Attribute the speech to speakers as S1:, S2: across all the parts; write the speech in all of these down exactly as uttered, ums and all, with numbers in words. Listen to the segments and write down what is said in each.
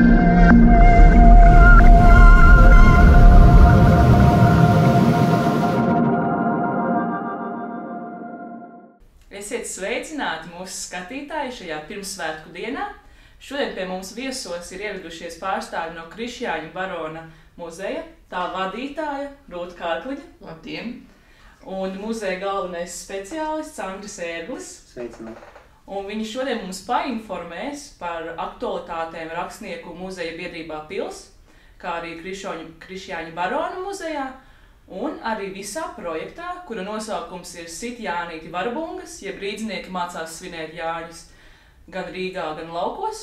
S1: Esiet sveicināti mūsu skatītāji šajā pirmsvētku dienā. Šodien pie mums viesos ir ieradušies pārstāvi no Krišjāņu barona muzeja, tā vadītāja Rūta Kārkliņa.
S2: Labdien!
S1: Un muzeja galvenais speciālists Andris Ērglis.
S3: Sveicināt!
S1: Un viņi šodien mums painformēs par aktualitātēm rakstnieku muzeja biedrībā Pils, kā arī Krišoņu, Krišjāņu barona muzejā, un arī visā projektā, kura nosaukums ir Sit Jānīti Varabungas, jeb rīdznieki mācās svinēt Jāņus gan Rīgā, gan laukos.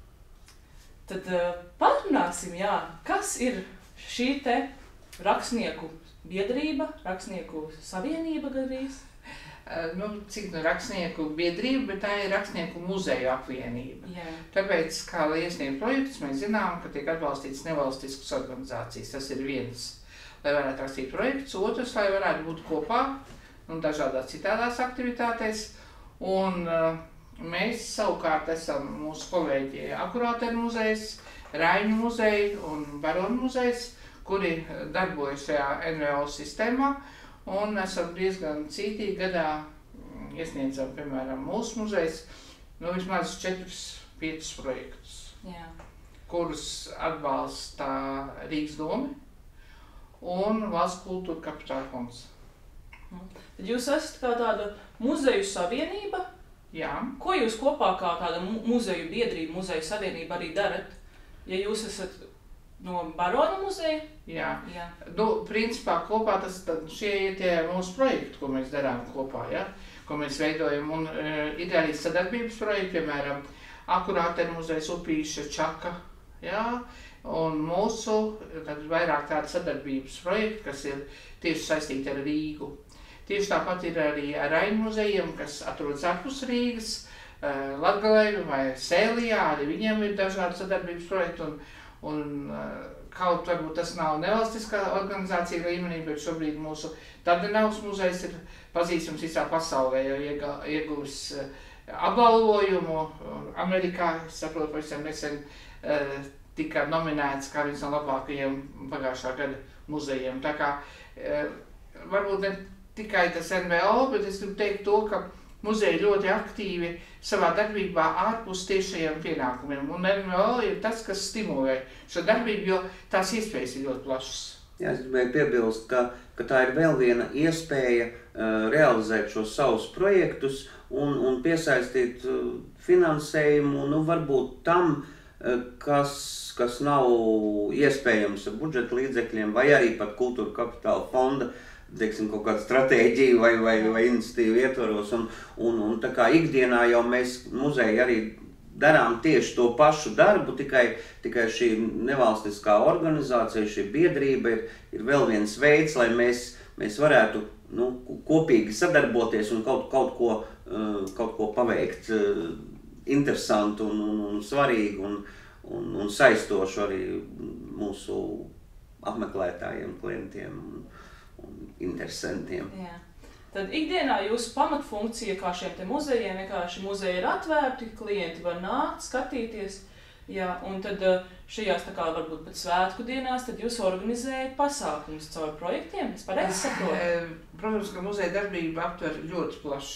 S1: Tad uh, parunāsim, jā, kas ir šī te rakstnieku biedrība, rakstnieku savienība gandrīz?
S2: Uh, nu, cik nu rakstnieku biedrība, bet tā ir rakstnieku muzeju apvienība.
S1: Jā. Tāpēc,
S2: kā lai iesniegt projektus, mēs zinām, ka tiek atbalstīts nevalstiskas organizācijas. Tas ir viens, lai varētu rakstīt projektus, otrs, lai varētu būt kopā un dažādās citādās aktivitātēs. Un uh, mēs savukārt esam mūsu kolēģi Akurāteru muzejs, Raiņu muzeja un Baronu muzejs, kuri darbojas šajā N V O sistēmā un esam diezgan cītīgi gadā iesniedzam, piemēram, mūsu muzejs, nu vismaz četrus, piecus projektus,
S1: Jā.
S2: kurus atbalsta Rīgas doma un Valsts kultūra kapitāla fonds.
S1: Tad jūs esat kā tāda muzeju savienība?
S2: Jā.
S1: Ko jūs kopā kā tāda mu muzeju biedrība, muzeju savienība arī darat? Ja jūs esat no Barona muzeja?
S2: Jā.
S1: Jā.
S2: Nu, principā kopā tas, šie ir tie mūsu projekti, ko mēs darām kopā, ja? Ko mēs veidojam. Un e, ir arī sadarbības projekti, piemēram, Akurāteru muzejs Upīša Čaka, ja? Un mūsu tad vairāk tāda sadarbības projekti, kas ir tieši saistīti ar Rīgu. Tieši tāpat ir arī ar Raiņu muzejiem, kas atrodas ārpus Rīgas, Latgalē vai Sēlijā, arī viņiem ir dažādi sadarbības projekti. Un, un kaut varbūt tas nav nevalstiskā organizācija līmenī, bet šobrīd mūsu Dardanavas muzejs ir pazīstams visā pasaulē, jau ieguvis apbalvojumu. Amerikā, es saprotu, pavisam nesen tika nominēts kā viens no labākajiem pagājušā gada muzejiem. Tā kā varbūt ne tikai tas N V O, bet es gribu teikt to, ka muzeji ļoti aktīvi savā darbībā ārpus tiešajiem pienākumiem. Un N V O ir tas, kas stimulē šo darbību, jo tās iespējas ir ļoti plašas.
S3: Jā, es gribēju piebilst, ka, ka tā ir vēl viena iespēja uh, realizēt šos savus projektus un, un piesaistīt uh, finansējumu, nu varbūt tam, uh, kas, kas nav iespējams ar budžeta līdzekļiem vai arī pat kultūra kapitāla fonda, teiksim, kaut kādu stratēģiju vai, vai, vai iniciatīvu ietvaros. Un, un, un tā kā ikdienā jau mēs muzeji arī darām tieši to pašu darbu, tikai, tikai šī nevalstiskā organizācija, šī biedrība ir, ir vēl viens veids, lai mēs, mēs varētu nu, kopīgi sadarboties un kaut, kaut, ko, kaut ko paveikt interesantu un, un, un svarīgu un, un, un saistošu arī mūsu apmeklētājiem, klientiem un, un interesantiem.
S1: Jā. Tad ikdienā jūsu pamatfunkcija kā šiem te muzejiem, vienkārši muzeji ir atvērti, klienti var nākt, skatīties. Jā, un tad šajās tā kā varbūt pat svētku dienās, tad jūs organizējat pasākumus caur projektiem, es pareizi saprotu?
S2: Protams, ka muzeja darbība aptver ļoti plašs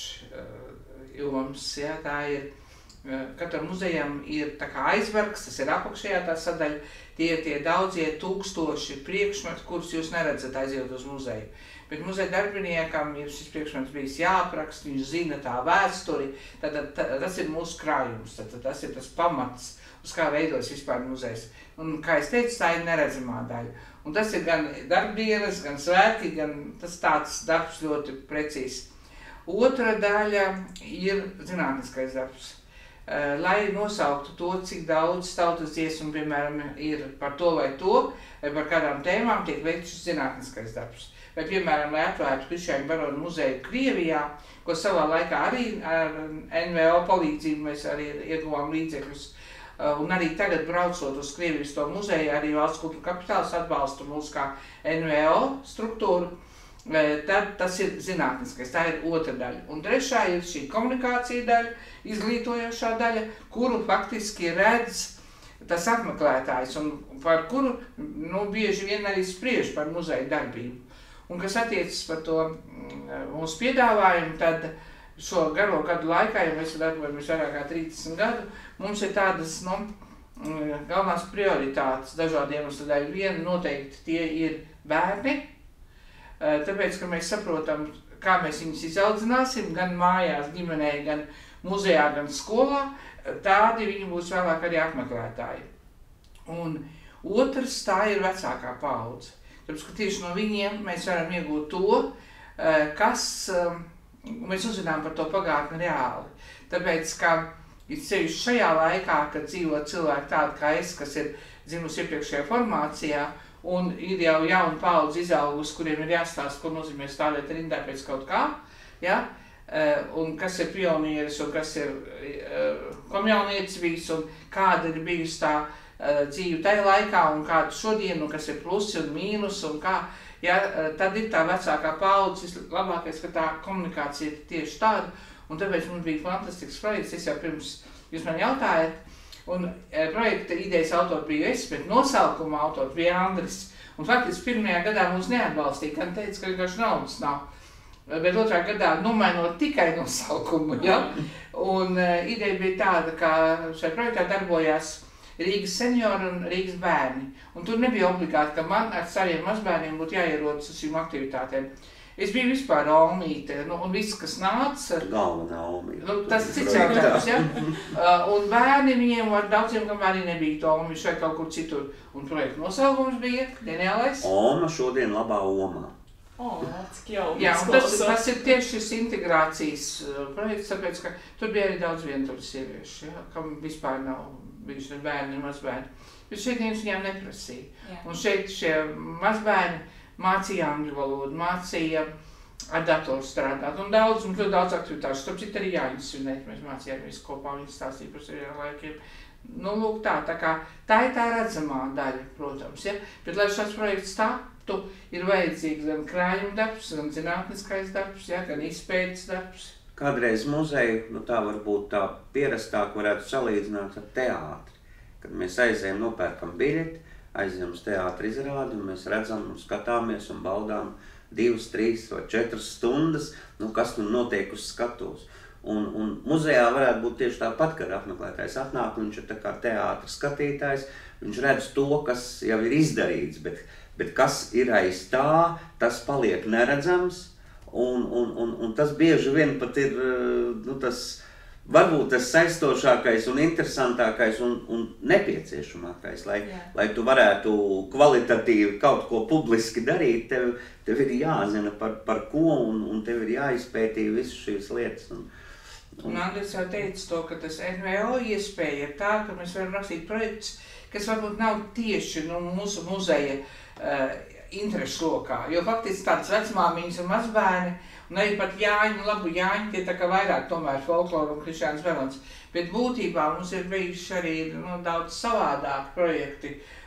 S2: joms, jā, tā ir. Katram muzejam ir tā kā aizbergs, tas ir apakšējā tā sadaļa, tie ir tie daudzie tūkstoši priekšmeti, kurus jūs neredzat aiziet uz muzeju. Bet muzeja darbiniekam ir šis priekšmets bijis jāapraksta, viņš zina tā vēsturi, tad, tad tas ir mūsu krājums, tad, tad tas ir tas pamats, uz kā veidojas vispār muzejs. Un, kā es teicu, tā ir neredzamā daļa. Un tas ir gan darbdienas, gan svētki, gan tas tāds darbs ļoti precīzs. Otra daļa ir zinātniskais darbs. Lai nosauktu to, cik daudz tautas dziesmu, piemēram, ir par to vai to, vai par kādām tēmām tiek veikts šis zinātniskais darbs. Vai, piemēram, lai atvērtu Krišjāņu baronu muzeju Krievijā, ko savā laikā arī ar N V O palīdzību mēs arī ieguvām līdzekļus. Un arī tagad braucot uz Krievijas to muzeju, arī Valsts kultūra kapitāls atbalsta mūs kā N V O struktūru. Tad tas ir zinātniskais, tā ir otra daļa. Un trešā ir šī komunikācija daļa, izglītojošā daļa, kuru faktiski redz tas apmeklētājs, un par kuru nu, bieži vien arī spriež par muzeja darbību. Un kas attiecas par to mūsu piedāvājumu, tad šo garo gadu laikā, ja mēs darbojamies vairāk kā trīsdesmit gadu, mums ir tādas nu, galvenās prioritātes dažādiem iemeslu. Viena noteikti tie ir bērni, tāpēc, ka mēs saprotam, kā mēs viņus izaudzināsim, gan mājās, ģimenē, gan muzejā, gan skolā, tādi viņi būs vēlāk arī apmeklētāji. Un otrs, tā ir vecākā paudze. Tāpēc, ka tieši no viņiem mēs varam iegūt to, kas mēs uzzinām par to pagātni reāli. Tāpēc, ka it sevišķi šajā laikā, kad dzīvo cilvēki tādi kā es, kas ir dzimusi iepriekšējā formācijā, un ir jau jauna paudze izaugus, kuriem ir jāstāsta, ko nozīmē stāvēt rindā pēc kaut kā, ja? Un kas ir pionieris, un kas ir komjaunietis bijis, un kāda ir bijusi tā dzīve tajā laikā, un kāda šodien, un kas ir plusi un mīnus, un kā, ja? Tad ir tā vecākā paudze, labākais, ka tā komunikācija ir tieši tāda, un tāpēc mums bija fantastisks projekts, es jau pirms jūs man jautājat, un e, projekta idejas autori biju es, bet nosaukuma autori bija Andris. Un faktiski pirmajā gadā mūs neatbalstīja, gan teica, ka vienkārši naudas nav. Bet otrā gadā nomainot tikai nosaukumu, ja? Un e, ideja bija tāda, ka šajā projektā darbojās Rīgas seniori un Rīgas bērni. Un tur nebija obligāti, ka man ar saviem mazbērniem būtu jāierodas uz šīm aktivitātēm. Es biju vispār Olmīte, nu, un viss, kas nāca...
S3: Galvenā Olmīte.
S2: Nu, tas cits jautājums, ja? Uh, un bērni viņiem, ar daudziem, kam arī nebija Olmīte, vai kaut kur citur. Un projekta nosaukums bija ģeniālais.
S3: Oma šodien labā omā.
S1: O, cik jau
S2: Jā, un tas, tas ir tieši šis integrācijas uh, projekts, tāpēc, ka tur bija arī daudz vientuļas sieviešu, ja? Kam vispār nav bijuši bērni, mazbērni. Bet šeit viens viņām neprasīja. Jā. Un šeit šie mazbērni mācīja angļu valodu, mācīja ar datoru strādāt, un daudz, un ļoti daudz aktivitāšu. Tāpēc ir arī Jāņas svinēt, mēs mācījāmies kopā, viņi stāstīja par saviem laikiem. Nu, lūk tā, tā kā, tā ir tā redzamā daļa, protams, ja? Bet, lai šāds projekts taptu, ir vajadzīgs gan krājuma darbs, gan zinātniskais darbs, ja? Gan izpētes darbs.
S3: Kādreiz muzeju, nu tā varbūt tā pierastāk varētu salīdzināt ar teātri, kad mēs aizējam, nopērkam biļeti, aizjām uz teātra izrādi, un mēs redzam, un skatāmies un baudām divas, trīs vai četras stundas, nu, kas nu notiek uz skatuves. Un, un muzejā varētu būt tieši tāpat, kad apmeklētājs atnāk, viņš ir tā kā teātra skatītājs, viņš redz to, kas jau ir izdarīts, bet, bet kas ir aiz tā, tas paliek neredzams, un, un, un, un tas bieži vien pat ir, nu, tas, varbūt tas saistošākais un interesantākais un, un nepieciešamākais, lai, lai tu varētu kvalitatīvi kaut ko publiski darīt, tev, tev ir jāzina par, par ko un, un tev ir jāizpētī visas šīs lietas. Un, un...
S2: un Andris jau teica to, ka tas N V O iespēja ir tā, ka mēs varam rakstīt projektus, kas varbūt nav tieši nu, mūsu muzeja uh, interešu lokā, jo faktiski tādas vecmāmiņas un mazbērni, un arī pat Jāņu, labu Jāņu, tie tā kā vairāk tomēr folkloru un Krišjāns Velons. Bet būtībā mums ir bijuši arī nu, daudz savādāki projekti,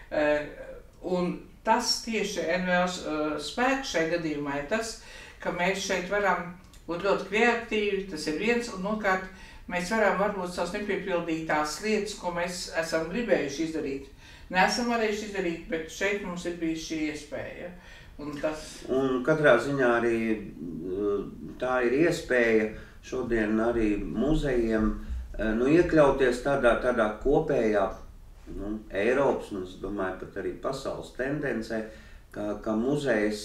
S2: uh, un tas tieši N V O uh, spēks šai gadījumā ir tas, ka mēs šeit varam būt ļoti kreatīvi, tas ir viens, un nokārt mēs varam varbūt savas nepiepildītās lietas, ko mēs esam gribējuši izdarīt. Nesam varējuši izdarīt, bet šeit mums ir bijusi šī iespēja. Un, tas...
S3: un katrā ziņā arī tā ir iespēja šodien arī muzejiem nu, iekļauties tādā, tādā kopējā nu, Eiropas, un es domāju, pat arī pasaules tendencē, ka, ka muzejs,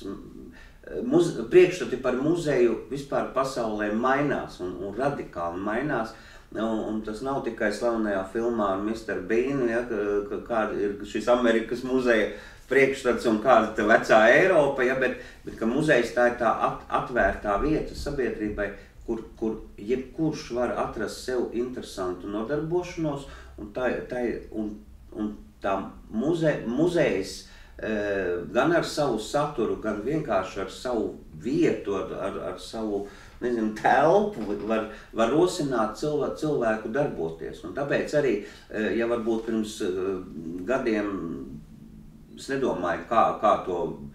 S3: muz, priekšstati par muzeju vispār pasaulē mainās un, un radikāli mainās. Un, un tas nav tikai slavenajā filmā ar misteru Beanu, ja, ka, kāda ir šis Amerikas muzeja priekšstats un kāda tā vecā Eiropa, ja, bet, bet ka muzejs tā ir tā at, atvērtā vieta sabiedrībai, kur, kur jebkurš var atrast sev interesantu nodarbošanos, un tā, tā, un, un tā muze, muzejs e, gan ar savu saturu, gan vienkārši ar savu vietu, ar, ar, ar savu nezinu, telpu var, var rosināt cilvēku, cilvēku darboties. Un tāpēc arī, ja varbūt pirms gadiem es nedomāju, kā, kā to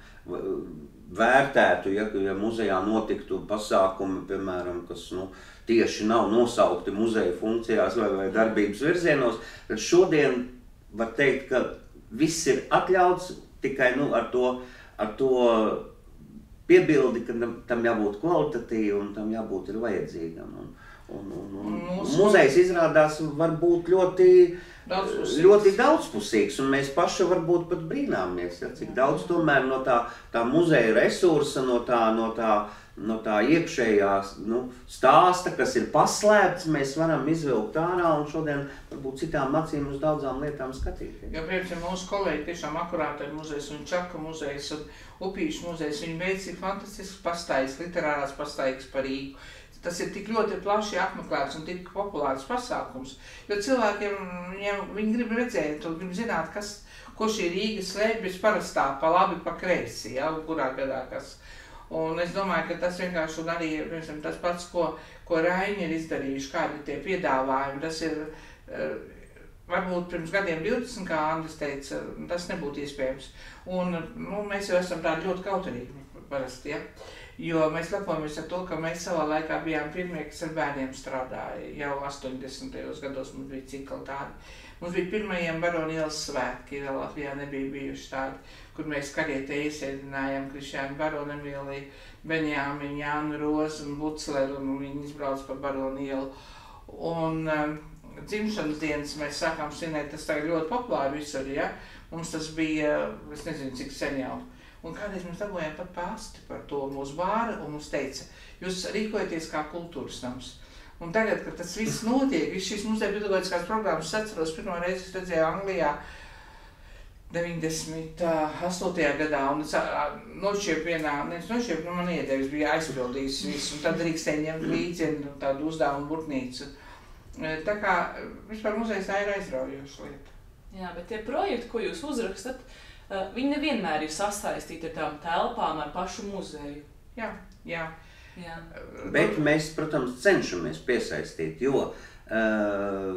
S3: vērtētu, ja, ja muzejā notiktu pasākumi, piemēram, kas nu, tieši nav nosaukti muzeja funkcijās vai, vai darbības virzienos, tad šodien var teikt, ka viss ir atļauts, tikai nu, ar to, ar to piebildi, ka tam jābūt kvalitatīvi un tam jābūt ir vajadzīgam. Un, un, un, un, un muzejs izrādās var būt ļoti,
S2: daudzpusīgs.
S3: ļoti daudzpusīgs, un mēs paši varbūt pat brīnāmies, ja, cik daudz tomēr no tā, tā muzeja resursa, no tā, no tā, no tā iekšējā nu, stāsta, kas ir paslēpts, mēs varam izvilkt ārā un šodien varbūt citām acīm uz daudzām lietām skatīties.
S2: Jo, piemēram, mūsu kolēģi tiešām akurāta muzejs un Čaka muzejs un Upīšu muzejs, viņi veic ir fantastisks pastājas, literārās pastājas par Rīgu. Tas ir tik ļoti plaši apmeklēts un tik populārs pasākums, jo cilvēkiem, viņiem, viņi grib redzēt un grib zināt, kas, ko šī Rīga slēpjas parastā, pa labi, pa kreisi, ja, kurā gadā kas. Un es domāju, ka tas vienkārši un arī piemēram, tas pats, ko, ko Raini ir izdarījuši, kādi tie piedāvājumi, tas ir, varbūt pirms gadiem divdesmit, kā Andris teica, tas nebūtu iespējams. Un nu, mēs jau esam tādi ļoti kauturīgi parasti, ja? Jo mēs lepojamies ar to, ka mēs savā laikā bijām pirmie, kas ar bērniem strādāja. Jau astoņdesmitajos gados mums bija cikli tādi. Mums bija pirmajiem Barona ielas svētki, vēl Latvijā nebija bijuši tādi, kur mēs karietē iesēdinājām Krišjānu Baronu, Emīliju, Benjāmiņu, Jānu Rozu un Bucleru, un viņi izbrauc pa Baronu ielu. Un um, dzimšanas dienas mēs sākām svinēt, tas tagad ļoti populāri visur, ja? Mums tas bija, es nezinu, cik sen jau. Un kādreiz mēs dabūjām pat pasti par to mūsu bāra, un mums teica, jūs rīkojaties kā kultūras nams. Un tagad, kad tas viss notiek, viss šīs muzeja pedagoģiskās programmas, es atceros, pirmo reizi es redzēju Anglijā deviņdesmit astotajā gadā, un es nošķiep vienā, nevis nošķiep, nu man iedevis bija aizpildījis visu, un tad drīkstēja ņemt līdzi tādu uzdevumu burtnīcu. Tā kā vispār muzejs tā ir aizraujoša lieta.
S1: Jā, bet tie projekti, ko jūs uzrakstat, viņi nevienmēr ir sasaistīti ar tām telpām, ar pašu muzeju.
S2: Jā, jā.
S1: jā.
S3: Bet mēs, protams, cenšamies piesaistīt, jo uh,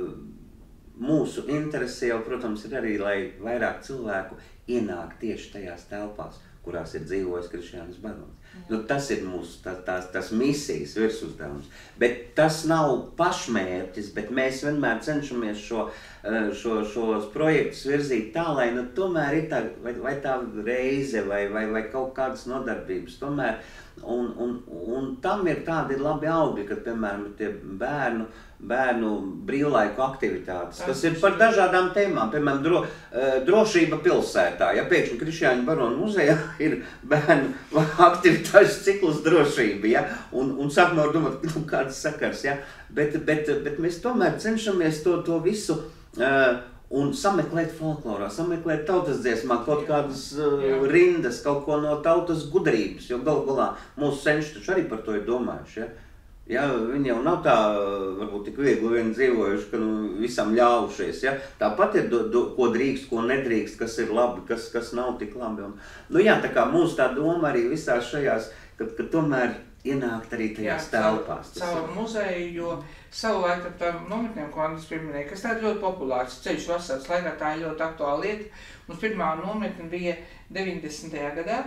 S3: mūsu interese jau, protams, ir arī, lai vairāk cilvēku ienāk tieši tajās telpās, kurās ir dzīvojis Krišjānis Barons. Nu, tas ir mūsu tā, tā, tas misijas virsuzdevums. Bet tas nav pašmērķis, bet mēs vienmēr cenšamies šo, šo, šos projektus virzīt tā, lai nu, tomēr ir tā, vai, vai tā reize vai, vai, vai kaut kādas nodarbības. Tomēr, un, un, un tam ir tādi labi augļi, kad, piemēram, tie bērnu, bērnu brīvlaiku aktivitātes, kas ir par dažādām tēmām, piemēram, dro, drošība pilsētā. Ja pēkšņi Krišjāņa Barona muzejā ir bērnu aktivitāšu cikls drošība, ja? un, un sākumā var domāt, nu, kāds sakars, ja? bet, bet, bet mēs tomēr cenšamies to, to visu uh, un sameklēt folklorā, sameklēt tautas dziesmā, kaut kādas uh, rindas, kaut ko no tautas gudrības, jo galu galā mūsu senči taču arī par to ir domājuši, ja? Ja, viņi jau nav tā, varbūt tik viegli vien dzīvojuši, ka nu, visam ļaujušies. Ja? Tāpat ir, do, do, ko drīkst, ko nedrīkst, kas ir labi, kas, kas nav tik labi. Un, nu jā, tā kā mums tā doma arī visās šajās, ka, ka tomēr ienākt arī tajās telpās.
S2: Caur muzeju, jo savulaik ar tām nometnēm, ko Andris pieminēja, kas tā ir ļoti populārs ceļš vasaras laikā, tā ir ļoti aktuāla lieta. Mums pirmā nometne bija deviņdesmitajā gadā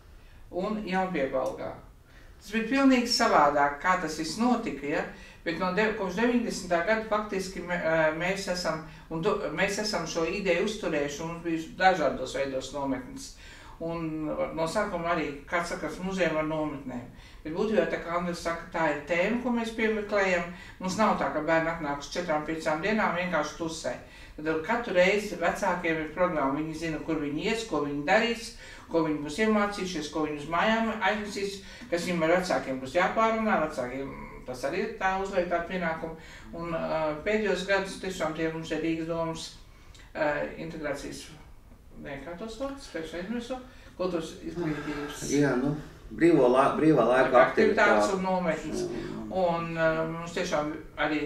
S2: un Jaunpiebalgā. Tas bija pilnīgi savādāk, kā tas viss notika, ja? Bet no kopš deviņdesmitā gada faktiski mēs esam, un do, mēs esam šo ideju uzturējuši, un mums bija dažādos veidos nometnes. Un no sākuma arī, kāds sakars, muzejiem ar nometnēm. Bet būtībā, tā kā Andris saka, tā ir tēma, ko mēs piemeklējam. Mums nav tā, ka bērni atnāk uz četrām, piecām dienām vienkārši tusē. Tad katru reizi vecākiem ir programma, viņi zina, kur viņi ies, ko viņi darīs, ko viņi būs iemācījušies, ko viņi uz mājām aiznesīs, kas viņiem ar vecākiem būs jāpārunā, vecākiem tas arī ir tā uzliek tādu pienākumu. Un uh, pēdējos gadus tiešām tie mums ir Rīgas domas uh, integrācijas, ne, kā tos vārds, pēc aizmirsu, kultūras izglītības.
S3: Jā, nu, brīvo la, brīvā laika aktivitātes
S2: un nometnes. Un uh, mums tiešām arī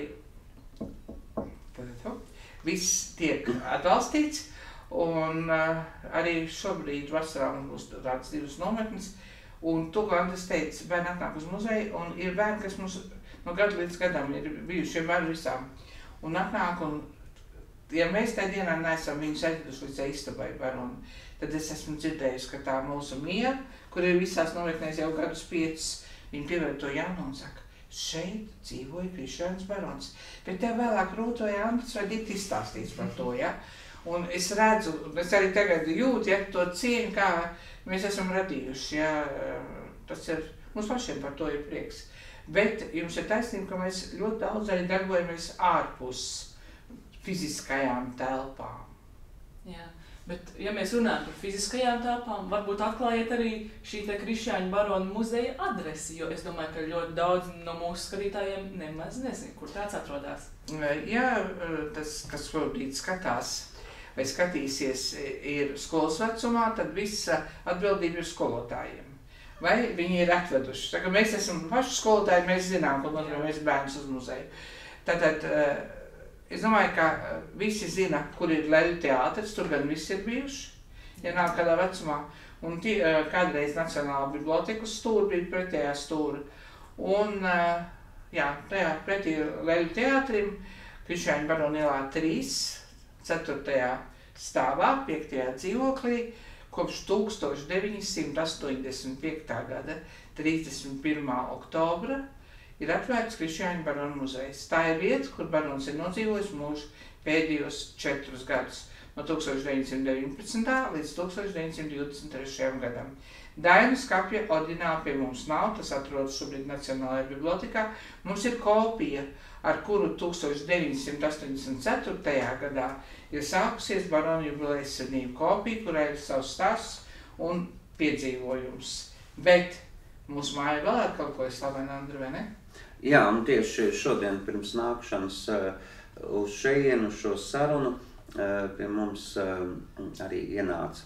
S2: viss tiek atbalstīts. Un uh, arī šobrīd vasarā mums būs tādas divas nometnes. Un to, ko Andris teica, bērni atnāk uz muzeju, un ir bērni, kas mums no gada līdz gadam ir bijuši vienmēr visām. Un atnāk, un ja mēs tajā dienā neesam viņus aizveduši līdz istabai Barona, tad es esmu dzirdējusi, ka tā mūsu miera, kur ir visās nometnēs jau gadus piecus, viņi pievēr to jaunu un saka, šeit dzīvoja Krišjānis Barons. Bet tev vēlāk Rūta vai Andris vai Dita izstāstīts par to, ja? Un es redzu, es arī tagad jūtu, ja, to cieņu, kā mēs esam radījuši, ja, tas ir, mums pašiem par to ir prieks. Bet jums ir taisnība, ka mēs ļoti daudz arī darbojamies ārpus fiziskajām telpām.
S1: Jā, bet ja mēs runājam par fiziskajām telpām, varbūt atklājiet arī šī te Krišjāņa Barona muzeja adresi, jo es domāju, ka ļoti daudz no mūsu skatītājiem nemaz nezinu, kur tāds atrodas.
S2: Jā, tas, kas šobrīd skatās vai skatīsies, ir skolas vecumā, tad visa atbildība ir skolotājiem. Vai viņi ir atveduši. Tagad mēs esam paši skolotāji, mēs zinām, ko nozīmē mēs bērnus uz muzeju. Tātad, es domāju, ka visi zina, kur ir Leļu teātris, tur gan visi ir bijuši, ja nav kādā vecumā. Un tie, kādreiz Nacionālā biblioteka stūra bija pretējā stūra. Un, jā, tajā pretī Leļu teātrim, Krišjāņa Barona ielā trīs, ceturtajā stāvā, piektajā dzīvoklī, kopš tūkstoš deviņi simti astoņdesmit piektā gada trīsdesmit pirmā oktobra ir atvērts Krišjāņa Barona muzejs. Tā ir vieta, kur barons ir nodzīvojis mūžu pēdējos četrus gadus, no tūkstoš deviņi simti deviņpadsmitā līdz tūkstoš deviņi simti divdesmit trešajam gadam. Dainu skapja oriģināli pie mums nav, tas atrodas šobrīd Nacionālajā bibliotekā. Mums ir kopija, ar kuru tūkstoš deviņi simti astoņdesmit ceturtajā gadā ir sākusies barona jubilejas svinību kopija, kurai ir savs stāsts un piedzīvojums. Bet mūsu māja vēl ar kaut ko ir slavena, Andri, vai ne?
S3: Jā, un tieši šodien pirms nākšanas uz šejienu, uz šo sarunu, pie mums arī ienāca,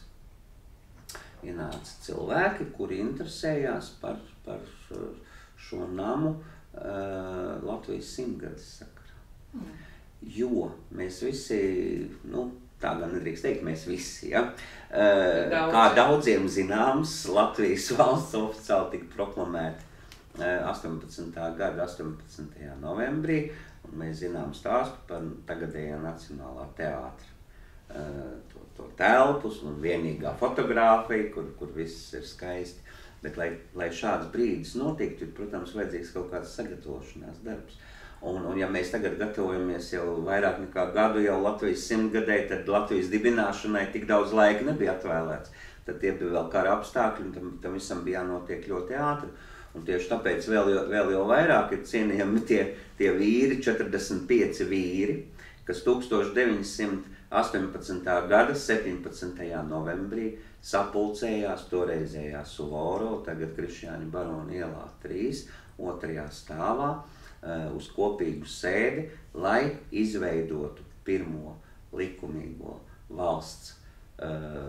S3: ienāca cilvēki, kuri interesējās par, par šo namu Latvijas simtgades sakarā. Mm. Jo mēs visi, nu, tā gan nedrīkst teikt, mēs visi, ja, Daudz. Kā daudziem zināms, Latvijas valsts oficiāli tika proklamēta astoņpadsmitā gada astoņpadsmitajā novembrī, un mēs zinām stāstu par tagadējā Nacionālā teātra to, to telpus un vienīgā fotogrāfija, kur, kur viss ir skaisti. Bet, lai, lai šāds brīdis notiktu, ir, protams, vajadzīgs kaut kāds sagatavošanās darbs. Un, un ja mēs tagad gatavojamies jau vairāk nekā gadu jau Latvijas simtgadē, tad Latvijas dibināšanai tik daudz laika nebija atvēlēts. Tad tie bija vēl kara apstākļi, un tam, tam visam bija jānotiek ļoti ātri. Un tieši tāpēc vēl jau, vēl jau vairāk ir cienījami tie, tie vīri, četrdesmit pieci vīri, kas tūkstoš deviņi simti astoņpadsmitā gada septiņpadsmitajā novembrī sapulcējās toreizējā Suvoro, tagad Krišjāņa Barona ielā trīs, otrajā stāvā, uz kopīgu sēdi, lai izveidotu pirmo likumīgo valsts uh,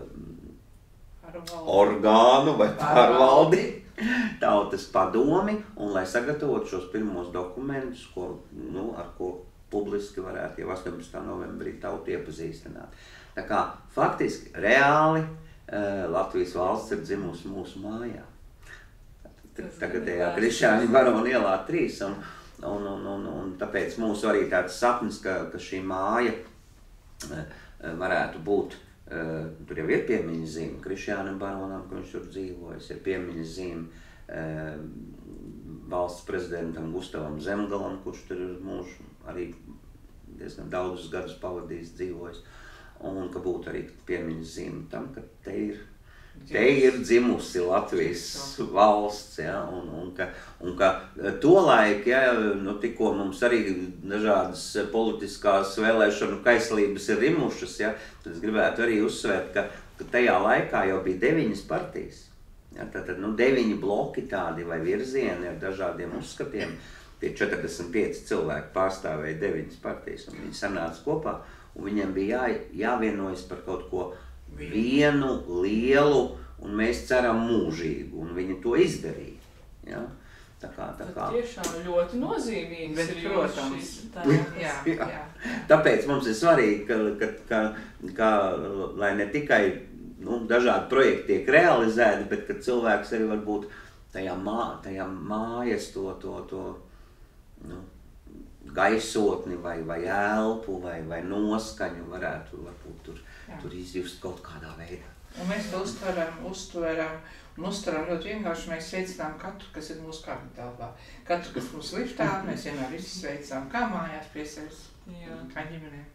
S3: orgānu vai pārvaldi, tautas padomi, un lai sagatavotu šos pirmos dokumentus, ko, nu, ar ko publiski varētu jau astoņpadsmitā novembrī tautu iepazīstināt. Tā kā faktiski reāli uh, Latvijas valsts ir dzimusi mūsu mājā. Tagadējā Krišjāņa Barona ielā trīs, un, un, un, un, un tāpēc mūsu arī tāds sapnis, ka, ka šī māja uh, varētu būt, uh, tur jau ir piemiņas zīme Krišjānam Baronam, ka viņš tur dzīvojas, ir piemiņas zīme uh, valsts prezidentam Gustavam Zemgalam, kurš tur ir mūžu arī diezgan daudzus gadus pavadījis, dzīvojis, un ka būtu arī piemiņas zīme tam, ka te ir, te ir dzimusi Latvijas valsts, ja, un, un, ka, un ka tolaik, ja, nu, tikko mums arī dažādas politiskās vēlēšanu kaislības ir rimušas, ja, tad es gribētu arī uzsvērt, ka, ka tajā laikā jau bija deviņas partijas. Ja, tātad, nu, deviņi bloki tādi vai virzieni ar dažādiem uzskatiem. Tie četrdesmit pieci cilvēki pārstāvēja deviņas partijas, un viņi sanāca kopā, un viņiem bija jā, jāvienojas par kaut ko vienu, lielu, un mēs ceram mūžīgu, un viņi to izdarīja. Ja? Tā kā, tā kā.
S1: Tiešām ļoti nozīmīgs
S2: Bet,
S1: ir
S2: protams.
S1: tā.
S2: Jā, jā, jā.
S3: Tāpēc mums ir svarīgi, ka, ka, ka, ka lai ne tikai nu, dažādi projekti tiek realizēti, bet ka cilvēks arī varbūt tajā, mā, tajā mājas to, to, to nu, gaisotni vai, vai elpu vai, vai noskaņu varētu varbūt tur, tur izjust kaut kādā veidā.
S2: Un mēs to uztveram, uztveram un uztveram ļoti vienkārši. Mēs sveicinām katru, kas ir mūsu kārtā telpā. Katru, kas mūsu liftā, mēs vienmēr visi sveicinām kā mājās pie sevis, kā ģimenē.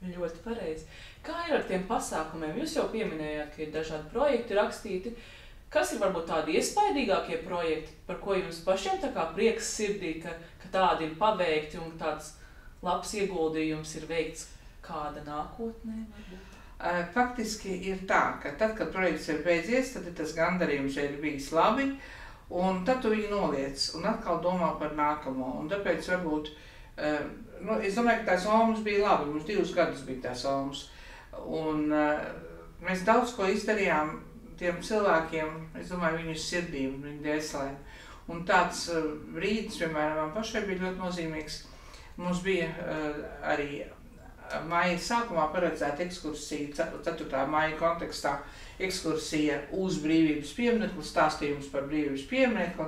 S1: Ļoti pareizi. Kā ir ar tiem pasākumiem? Jūs jau pieminējāt, ka ir dažādi projekti rakstīti. Kas ir varbūt tādi iespaidīgākie projekti, par ko jums pašiem tā kā prieks sirdī, ka, ka tādi ir paveikti un tāds labs ieguldījums ir veikts kāda nākotnē? Varbūt?
S2: Faktiski ir tā, ka tad, kad projekts ir beidzies, tad ir tas gandarījums ir bijis labi, un tad tu viņu noliec un atkal domā par nākamo. Un tāpēc varbūt, nu, es domāju, ka tās omas bija labi, mums divus gadus bija tās omas. Un mēs daudz ko izdarījām tiem cilvēkiem, es domāju, viņu sirdīm, viņu dēselēm. Un tāds brīdis, piemēram, man pašai bija ļoti nozīmīgs. Mums bija arī maija sākumā paredzēta ekskursija, ceturtā maija kontekstā, ekskursija uz brīvības pieminekli, stāstījums par brīvības pieminekli.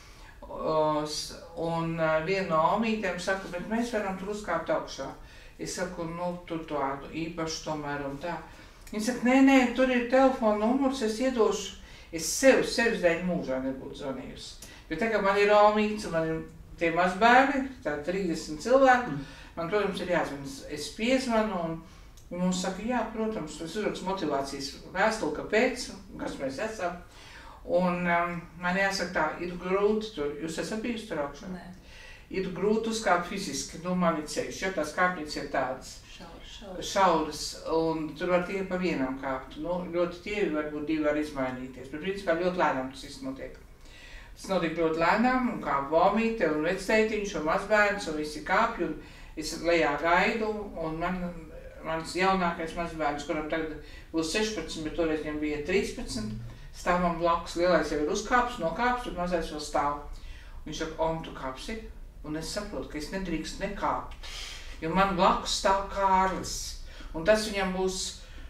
S2: Un viena no omītēm saka, bet mēs varam tur uzkāpt augšā. Es saku, nu, tur tādu īpašu tomēr un tā. Viņa saka, nē, nē, tur ir telefona numurs, es iedošu, es sev, sevis dēļ mūžā nebūtu zvanījusi. Bet tā kā man ir omīts un man ir tie mazbērni, tā trīsdesmit cilvēki, man, protams, ir jāzvan. Es piezvanu un mums saka, jā, protams, es uzrakstu motivācijas vēstuli, kāpēc, kas mēs esam. Un um, man jāsaka tā, ir grūti tur, jūs esat bijusi tur augšā?
S1: Nē.
S2: Ir grūti uzkāpt fiziski, nu man ir ceļš, jo tās kāpņas ir tādas
S1: Šauras, šauras.
S2: šauras, un tur var tie pa vienam kāpt. Nu, ļoti tie varbūt divi var izmainīties, bet principā ļoti lēnām tas viss notiek. Tas notiek ļoti lēnām, un kā vomīte, un vecteitiņš, un mazbērns, un visi kāpj, un es lejā gaidu, un man, mans jaunākais mazbērns, kuram tagad būs sešpadsmit, bet toreiz viņam bija trīspadsmit, stāvam blakus, lielais jau ir uzkāps, nokāps, un mazais vēl stāv. Viņš saka, Om, tu kāpsi? Un es saprotu, ka es nedrīkst nekāpt, jo man blakus stāv Kārlis, un tas viņam būs,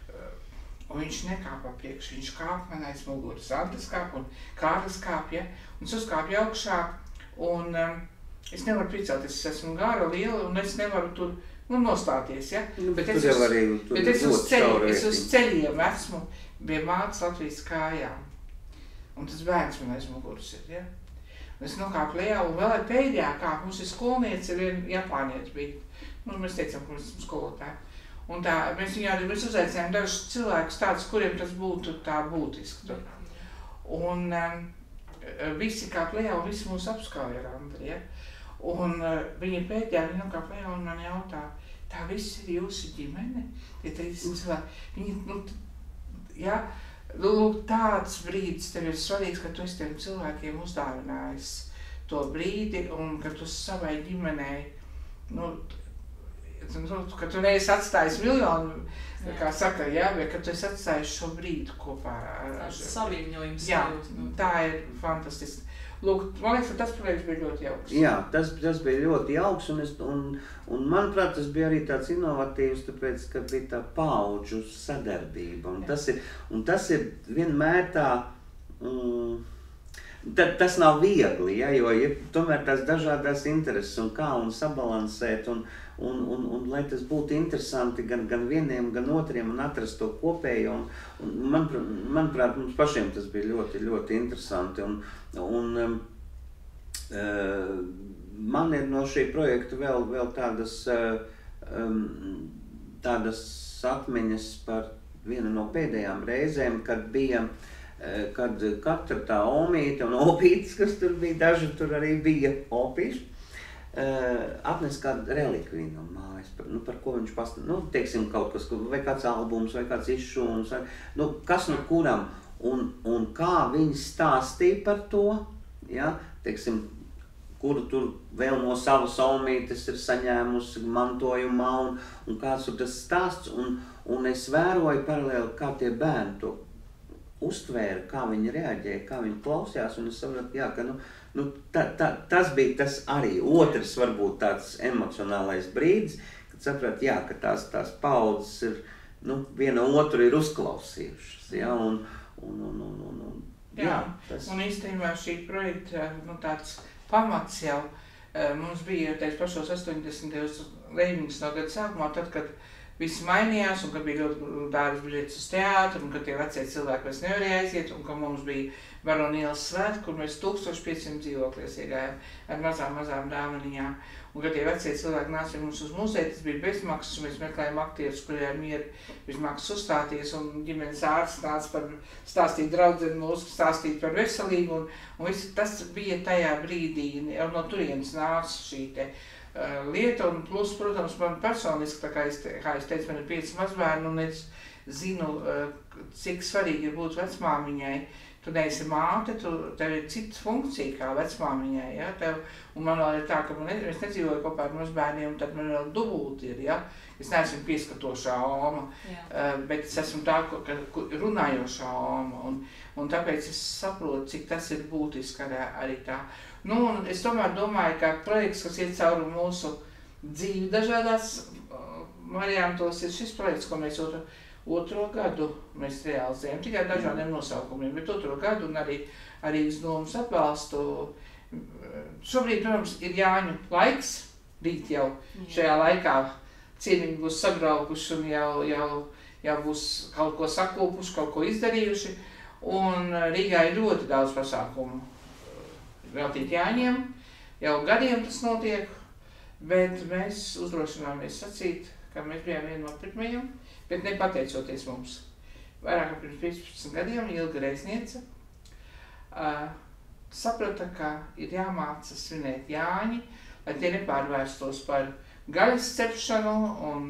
S2: un viņš nekāpa priekš, viņš kāp man aiz muguras, Antas kāp un Kārlis kāp, ja, un es uzkāpju augšā, un um, es nevaru pricelt, es esmu gara, liela, un es nevaru tur, nu, nostāties, ja,
S3: Nu,
S2: bet
S3: tur
S2: es
S3: jau
S2: uz,
S3: arī tur
S2: bet es
S3: ļoti
S2: uz, ceļ,
S3: šaura
S2: es uz
S3: vietiņa.
S2: ceļiem esmu pie mātes Latvijas kājām, un tas bērns man aiz muguras ir, ja. Es nokāpu lejā, un vēl ir pēdējā kāp, mums ir skolniece, viena japānietis bija. Nu, mēs teicām, ka mēs esam skolotāji. Un tā, mēs viņā arī mēs uzaicinājām dažus cilvēkus tādus, kuriem tas būtu tā būtiski tur. Un um, visi kāp lejā, un visi mūs apskauja ar Andri, ja. Un uh, viņi pēdējā, viņi nokāp lejā un man jautā, tā viss ir jūsu ģimene? Tie trīsdesmit cilvēki, viņi, nu, ja, lūk, tāds brīdis tev ir svarīgs, ka tu esi tiem cilvēkiem uzdāvinājis to brīdi un ka tu savai ģimenei, nu, ka tu neesi atstājis miljonu, kā saka, jā, bet ka tu esi atstājis šo brīdi kopā ar...
S1: Tāds saviņojums.
S2: Jā,
S1: Nu.
S2: tā ir fantastiski. Lūk, man liekas, ka tas projekts bija ļoti jauks.
S3: Jā, tas, tas bija ļoti jauks, un, es, un, un manuprāt, tas bija arī tāds inovatīvs, tāpēc, ka bija tā paudžu sadarbība, un tas ir, un tas ir vienmēr tā, mm, ta, tas nav viegli, ja, jo ir tomēr tās dažādās intereses, un kā un sabalansēt, un, un, un, un lai tas būtu interesanti gan, gan vieniem, gan otriem, un atrast to kopējo, un, un manuprāt, manuprāt, mums pašiem tas bija ļoti, ļoti interesanti, un, un um, uh, man ir no šī projekta vēl, vēl tādas, uh, um, tādas atmiņas par vienu no pēdējām reizēm, kad bija, uh, kad katra tā omīte un opītes, kas tur bija, daži tur arī bija opīši, uh, atnes kādu relikviju no mājas, par, nu, par ko viņš pastāv, nu, teiksim, kaut kas, vai kāds albums, vai kāds izšūms, vai, nu, kas nu kuram. Un, un kā viņi stāstīja par to, ja, teiksim, kuru tur vēl no savas omītes ir saņēmusi mantojumā, un, un kāds tur tas stāsts, un, un es vēroju paralēli, kā tie bērni to uztvēra, kā viņi reaģēja, kā viņi klausījās, un es sapratu, jā, ka, nu, nu ta, ta, tas bija tas arī otrs, varbūt tāds emocionālais brīdis, kad sapratu, jā, ka tās, tās paudzes ir, nu, viena otru ir uzklausījušas, ja, un, Un, un, un, un, un,
S2: jā,
S3: jā tas...
S2: un īstenībā šī projekta, nu, tāds pamats jau mums bija tais pašos astoņdesmitajos deviņdesmitajos no gada sākumā, tad, kad viss mainījās un kad bija ļoti dārgas biļetes uz teātru un kad tie vecie cilvēki vairs nevarēja aiziet un ka mums bija Baronielas svētki, kur mēs tūkstoš piecsimt dzīvokļos iegājām ar mazām, mazām dāvaniņām. Un, kad tie vecie cilvēki nāca pie mums uz muzeju, tas bija bezmaksas, un mēs meklējām aktierus, kuriem ir bezmaksas uzstāties, un ģimenes ārsts nāca par stāstīt draudzeni mūsu, stāstīt par veselību, un, un viss tas bija tajā brīdī, jau no turienes nāca šī te uh, lieta, un plus, protams, man personiski, tā kā es, te, kā es teicu, man ir pieci mazbērni, un es zinu, uh, cik svarīgi ir būt vecmāmiņai. Tu neesi māte, tu, tev ir cita funkcija kā vecmāmiņai, ja, tev, un man vēl ir tā, ka man, es nedzīvoju kopā ar mazbērniem, tad man vēl dubulti ir, ja, es neesmu pieskatošā oma, uh, bet es esmu tā, ka, ka runājošā oma, un, un tāpēc es saprotu, cik tas ir būtiski arī, arī tā. Nu, un es tomēr domāju, ka projekts, kas iet cauri mūsu dzīvi dažādās uh, variantos, ir šis projekts, ko mēs otru, Otro gadu mēs realizējam, tikai dažādiem nosaukumiem, bet otro gadu un arī, arī uz domas atbalstu. Šobrīd, protams, ir Jāņu laiks, rīt jau šajā laikā ciemiņi būs sabraukuši un jau, jau, jau būs kaut ko sakūpuši, kaut ko izdarījuši. Un Rīgā ir ļoti daudz pasākumu veltīt Jāņiem, jau gadiem tas notiek, bet mēs uzdrošināmies sacīt, ka mēs bijām vieni no pirmajiem. Bet nepateicoties mums. Vairāk kā pirms piecpadsmit gadiem Ilga Reizniece uh, saprata, ka ir jāmāca svinēt Jāņi, lai tie nepārvērstos par gaļas cepšanu un,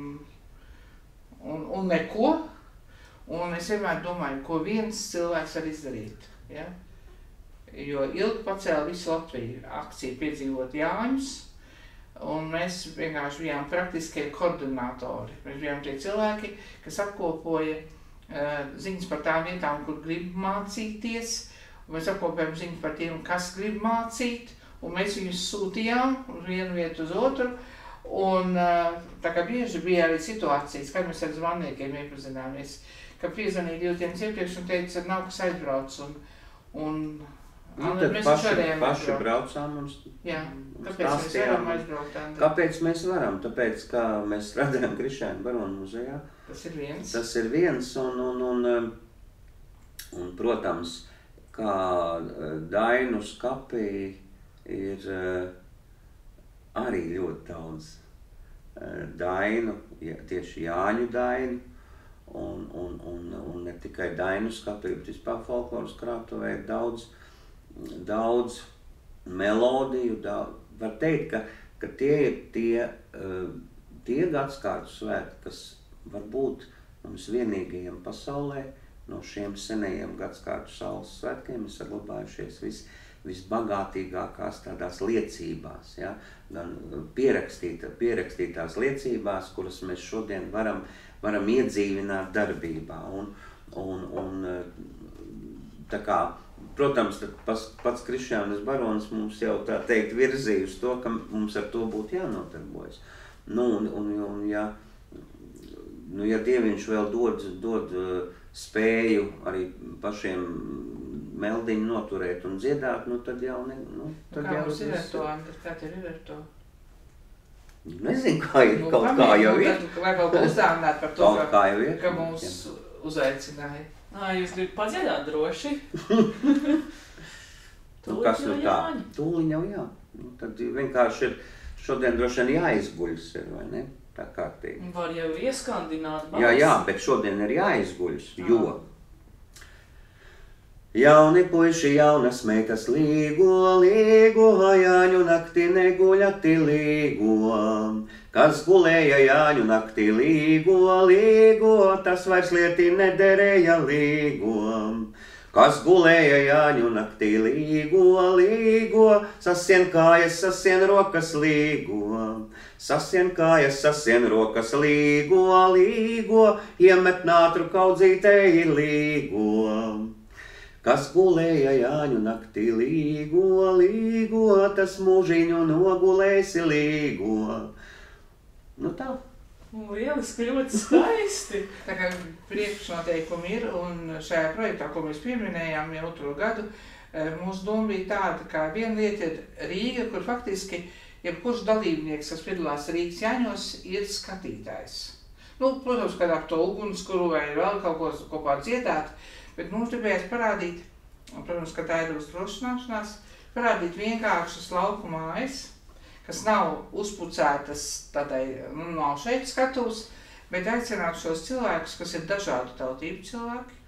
S2: un, un neko. Un es vienmēr domāju, ko viens cilvēks var izdarīt. Ja? Jo Ilga pacēla visu Latviju akciju piedzīvot Jāņus. Un mēs vienkārši bijām praktiskie koordinātori. Mēs bijām tie cilvēki, kas apkopoja uh, ziņas par tām vietām, kur grib mācīties. Un mēs apkopējām ziņas par tiem, kas grib mācīt. Un mēs viņus sūtījām uz vienu vietu uz otru. Un uh, tā kā bieži bija arī situācijas, kad mēs ar zvanniekiem iepazināmies, ka piezvanīja divas dienas iepriekš un teica, ka nav kas aizbrauc. Un, un,
S3: Nu, tad mēs paši, paši braucām un,
S2: Jā,
S3: un
S2: kāpēc mēs varam aizbraukt? Andri?
S3: Kāpēc mēs varam? Tāpēc, ka mēs strādājam Krišjāņa Barona muzejā.
S2: Tas ir viens.
S3: Tas ir viens un, un, un, un protams, kā Dainu skapī ir arī ļoti daudz Dainu, tieši Jāņu Dainu. Un, un, un, un ne tikai Dainu skapī, bet vispār folkloras krātuvē ir daudz daudz melodiju, daudz, var teikt, ka, ka tie ir tie, tie gadskārtu svētki, kas varbūt mums vienīgajiem pasaulē no šiem senajiem gadskārtu saules svētkiem ir saglabājušies vis, visbagātīgākās tādās liecībās, ja? Gan pierakstīta, pierakstītās liecībās, kuras mēs šodien varam, varam iedzīvināt darbībā. Un, un, un tā kā Protams, pats, pats Krišjānis Barons mums jau tā teikt virzīja uz to, ka mums ar to būtu jānotarbojas. Nu, un, un, un ja, nu, ja Dieviņš vēl dod, dod spēju arī pašiem meldiņu noturēt un dziedāt, nu tad jau ne... Nu, tad
S2: kā
S3: jau
S2: mums ir ar to, Andri? Kā tev ir ar to?
S3: Nezinu, kā ir,
S2: Nu,
S3: kaut
S2: pamēģi,
S3: kā jau
S2: nu,
S3: ir.
S2: tad, vai kaut ko uzdāvināt par to,
S3: Kaut
S2: ka,
S3: kā jau ir.
S2: ka mūs uzaicināja.
S1: Ā, jūs gribat padziedāt droši?
S3: Nu, kas nu tā? Tūliņ jau jā. Nu, tad vienkārši ir šodien droši vien jāizguļas ir, vai ne? Tā kārtīgi.
S1: Var jau ieskandināt balsi.
S3: Jā, jā, bet šodien ir jāizguļas, jo jauni puiši, jaunas meitas līgo, līgo, Jāņu naktī neguļati līgo. Kas gulēja Jāņu naktī līgo, līgo, tas vairs lietī nederēja līgo. Kas gulēja Jāņu naktī līgo, līgo, sasien kājas, sasien rokas līgo. Sasien kājas, sasien rokas līgo, līgo, iemet nātru kaudzītei līgo. Kas gulēja Jāņu naktī līgo, līgo, tas mūžiņu nogulēsi līgo. Nu tā.
S1: Lieliski, ļoti skaisti.
S2: Tā kā priekšnoteikumi ir, un šajā projektā, ko mēs pieminējām jau otro gadu, mūsu doma bija tāda, ka viena lieta ir Rīga, kur faktiski jebkurš dalībnieks, kas piedalās Rīgas Jāņos, ir skatītājs. Nu, protams, kad ap to ugunskuru vai vēl kaut ko kopā dziedāt, bet mums gribējās parādīt, un, protams, ka tā ir uzdrošināšanās, parādīt vienkāršas lauku mājas, kas nav uzpucētas tādai, nu, nav šeit skatūs, bet aicināt šos cilvēkus, kas ir dažādu tautību cilvēki,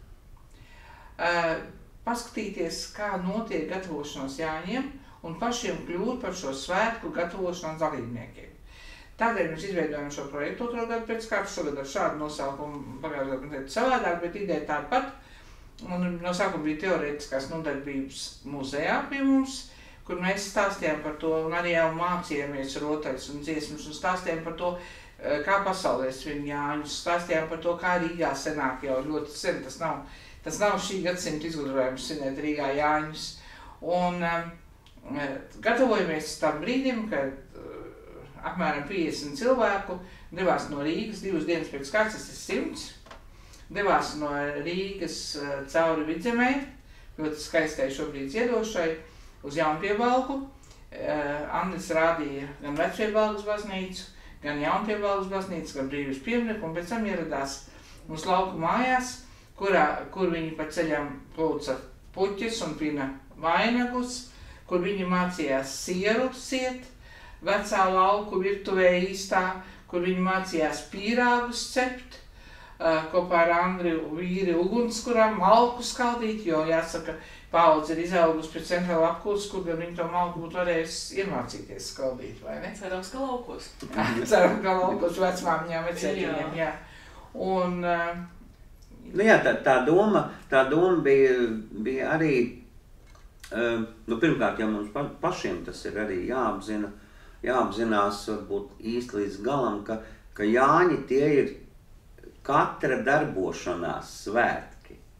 S2: paskatīties, kā notiek gatavošanās Jāņiem un pašiem kļūt par šo svētku gatavošanās dalībniekiem. Tādēļ mēs izveidojam šo projektu otro gadu pēc kārtas, šogad ar šādu nosaukumu, pagājušajā gadā savādāk, bet ideja tāpat. Un no sākuma bija teorētiskās nodarbības muzejā pie mums, kur mēs stāstījām par to un arī jau mācījāmies rotaļas un dziesmas un stāstījām par to, kā pasaulē svin Jāņus, stāstījām par to, kā Rīgā senāk jau ļoti sen, tas nav, tas nav šī gadsimta izgudrojums svinēt Rīgā Jāņus. Un um, gatavojamies tam brīdim, kad uh, apmēram piecdesmit cilvēku devās no Rīgas, divas dienas pēc kārtas, tas ir simts, devās no Rīgas uh, cauri Vidzemē, ļoti skaistai šobrīd ziedošai, uz Jaunpiebalgu. Uh, Andris rādīja gan Vecpiebalgas baznīcu, gan Jaunpiebalgas baznīcu, gan Brīvības pieminieku, un pēc tam ieradās mums lauku mājās, kurā, kur viņi pa ceļam plūca puķis un pina vainagus, kur viņi mācījās sieru siet, vecā lauku virtuvē īstā, kur viņi mācījās pīrāgus cept, uh, kopā ar Andriu vīri ugunskurā malku skaldīt, jo jāsaka, paudze ir izaugusi pēc centrāla apkūras, kur gan viņi to malku būtu varējusi iemācīties skaldīt, vai ne?
S1: Cerams, ka laukos.
S2: Cerams, ka laukos vecmāmiņām, vecētiņiem, jā. Un, uh,
S3: nu jā, tā, tā doma, tā doma bija, bija arī, uh, nu pirmkārt, ja mums pa, pašiem tas ir arī jāapzina, jāapzinās varbūt īsti līdz galam, ka, ka Jāņi tie ir katra darbošanās svētki.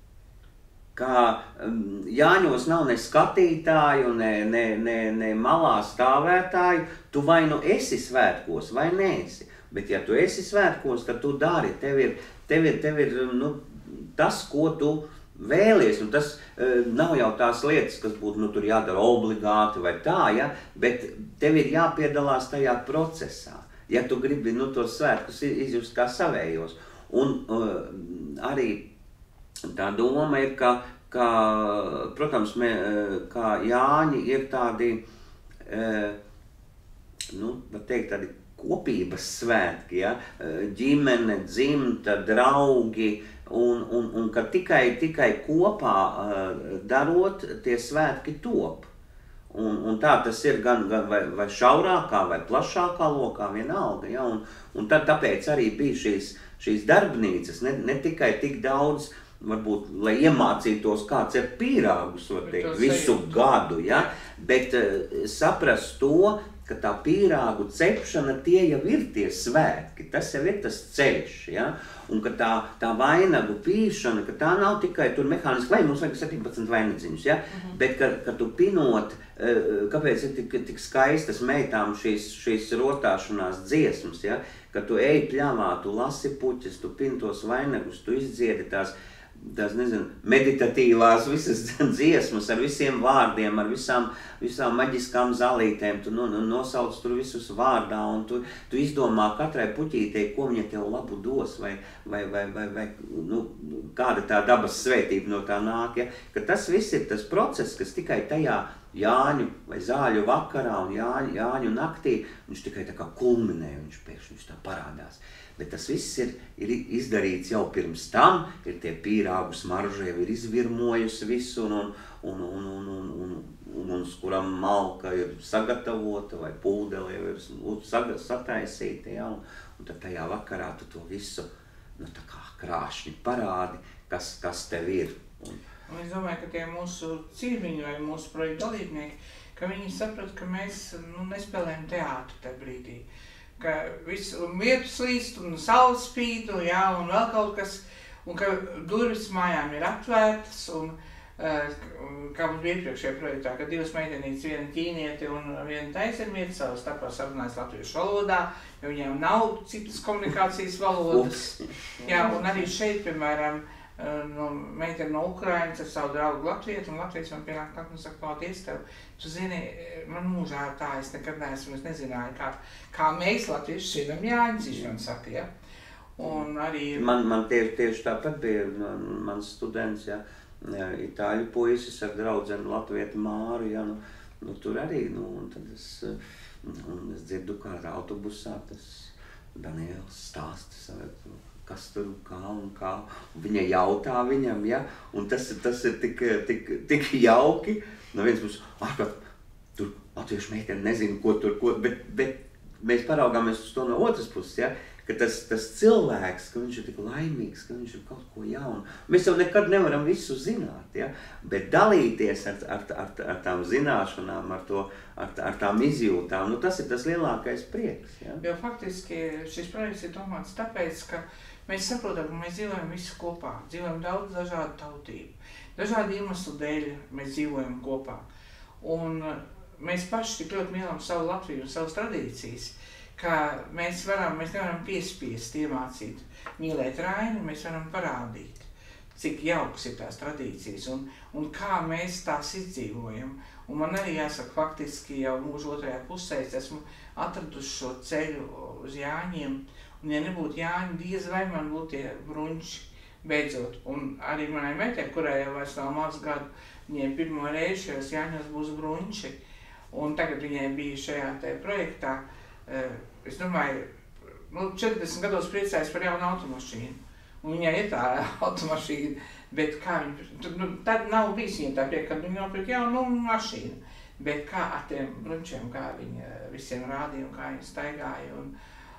S3: Kā um, Jāņos nav ne skatītāju, ne, ne, ne, ne malā stāvētāju, tu vai nu esi svētkos, vai neesi. Bet ja tu esi svētkos, tad tu dari, tev ir, tev ir, tev ir nu, tas, ko tu vēlies. Un tas uh, nav jau tās lietas, kas būtu nu, tur jādara obligāti vai tā, ja? Bet tev ir jāpiedalās tajā procesā, ja tu gribi nu, tos svētkus izjust kā savējos. Un uh, arī tā doma ir, ka, ka protams, mē, kā Jāņi ir tādi, nu, var teikt, tādi kopības svētki, ja? Ģimene, dzimta, draugi, un, un, un ka tikai, tikai kopā darot, tie svētki top. Un, un tā tas ir gan, gan vai, vai šaurākā, vai plašākā lokā, vienalga, ja? Un, un tad, tāpēc arī bija šīs, šīs darbnīcas, ne, ne tikai tik daudz, varbūt, lai iemācītos, kāds ir pīrāgus, var teikt, visu gadu, ja? Bet uh, saprast to, ka tā pīrāgu cepšana tie jau ir tie svētki, tas jau ir tas ceļš, ja? Un ka tā, tā vainagu pīšana, ka tā nav tikai tur mehāniski, vai mums vajag septiņpadsmit vainadziņus, ja? Uh-huh. Bet ka, ka tu pinot, uh, kāpēc ir tik, tik skaistas meitām šīs, šīs rotāšanās dziesmas, ja? Ka tu ej pļavā, tu lasi puķis, tu pini tos vainagus, tu izdziedi tās, tās, nezinu, meditatīvās visas dziesmas ar visiem vārdiem, ar visām, visām maģiskām zalītēm, tu nu, nu, nosauc tur visus vārdā un tu, tu izdomā katrai puķītei, ko viņa tev labu dos vai, vai, vai, vai, vai nu, kāda tā dabas svētība no tā nāk, ja? Ka tas viss ir tas process, kas tikai tajā Jāņu vai Zāļu vakarā un Jāņu, Jāņu naktī, viņš tikai tā kā kulminē, viņš pēkšņi viņš tā parādās. Bet tas viss ir, ir izdarīts jau pirms tam, ir tie pīrāgu smarža jau ir izvirmojusi visu, un, un, un, un, un, un, un, un, un uz kuram malka ir sagatavota, vai pūdele jau ir saga, sataisīta, ja? un, un tad tajā vakarā tu to visu, nu tā kā krāšņi parādi, kas, kas tev ir. Un,
S2: un es domāju, ka tie mūsu cīmiņi vai mūsu projektu dalībnieki, ka viņi saprata, ka mēs nu, nespēlējam teātru tajā brīdī. Ka viss vietu slīst un saules spīd, un, jā, un vēl kaut kas, un ka durvis mājām ir atvērtas, un uh, kā mums bija iepriekšējā projektā, ka divas meitenītes, viena ķīnieti un viena taisemieti savas starpā sarunājas latviešu valodā, jo viņiem nav citas komunikācijas valodas. Jā, un arī šeit, piemēram, no meitene no Ukrainas ar savu draugu latvietu, un latvietis man pienāk klāt un saka, paldies tev. Tu zini, man mūžā tā, es nekad neesmu, es nezināju, kā, kā mēs latvieši svinam Jāņus, viņš man saka, ja. Un arī...
S3: Man, man tieši, tieši tāpat bija mans students, ja, itāļu puisis ar draudzeni latvietu Māru, ja, nu, nu tur arī, nu, un tad es un es dzirdu, kā autobusā tas Daniels stāsta, kas tur kā un kā, un viņa jautā viņam, ja, un tas, tas ir tik, tik, tik jauki, no viens puses, ārprāt, tur latviešu meitene nezinu, ko tur, ko, bet, bet mēs paraugāmies uz to no otras puses, ja, ka tas, tas cilvēks, ka viņš ir tik laimīgs, ka viņš ir kaut ko jaunu. Mēs jau nekad nevaram visu zināt, ja? Bet dalīties ar, ar, ar, ar tām zināšanām, ar, to, ar, ar tām izjūtām, nu tas ir tas lielākais prieks. Ja?
S2: Jo faktiski šis projekts ir domāts tāpēc, ka mēs saprotam, ka mēs dzīvojam visi kopā, dzīvojam daudz dažādu tautību. Dažādu iemeslu dēļ mēs dzīvojam kopā. Un mēs paši tik ļoti mīlam savu Latviju un savas tradīcijas, ka mēs varam, mēs nevaram piespiest iemācīt mīlēt Raini, mēs varam parādīt, cik jauks ir tās tradīcijas un, un kā mēs tās izdzīvojam. Un man arī jāsaka, faktiski jau mūžu otrajā pusē es esmu atraduši šo ceļu uz Jāņiem, un ja nebūtu Jāņi, diez vai man būtu tie bruņši beidzot. Un arī manai meitei, kurai jau vairs nav maz gadu, viņai pirmo reizi šajos Jāņos būs bruņši, un tagad viņai bija šajā te projektā. Es domāju, nu, četrdesmit gados priecājas par jaunu automašīnu, un viņai ir tā automašīna, bet kā viņa, nu, tad nav bijis viņa tā prieka, kad viņa nopirka jaunu mašīnu, bet kā ar tiem bruņčiem, kā viņa visiem rādīja un kā viņa staigāja, un,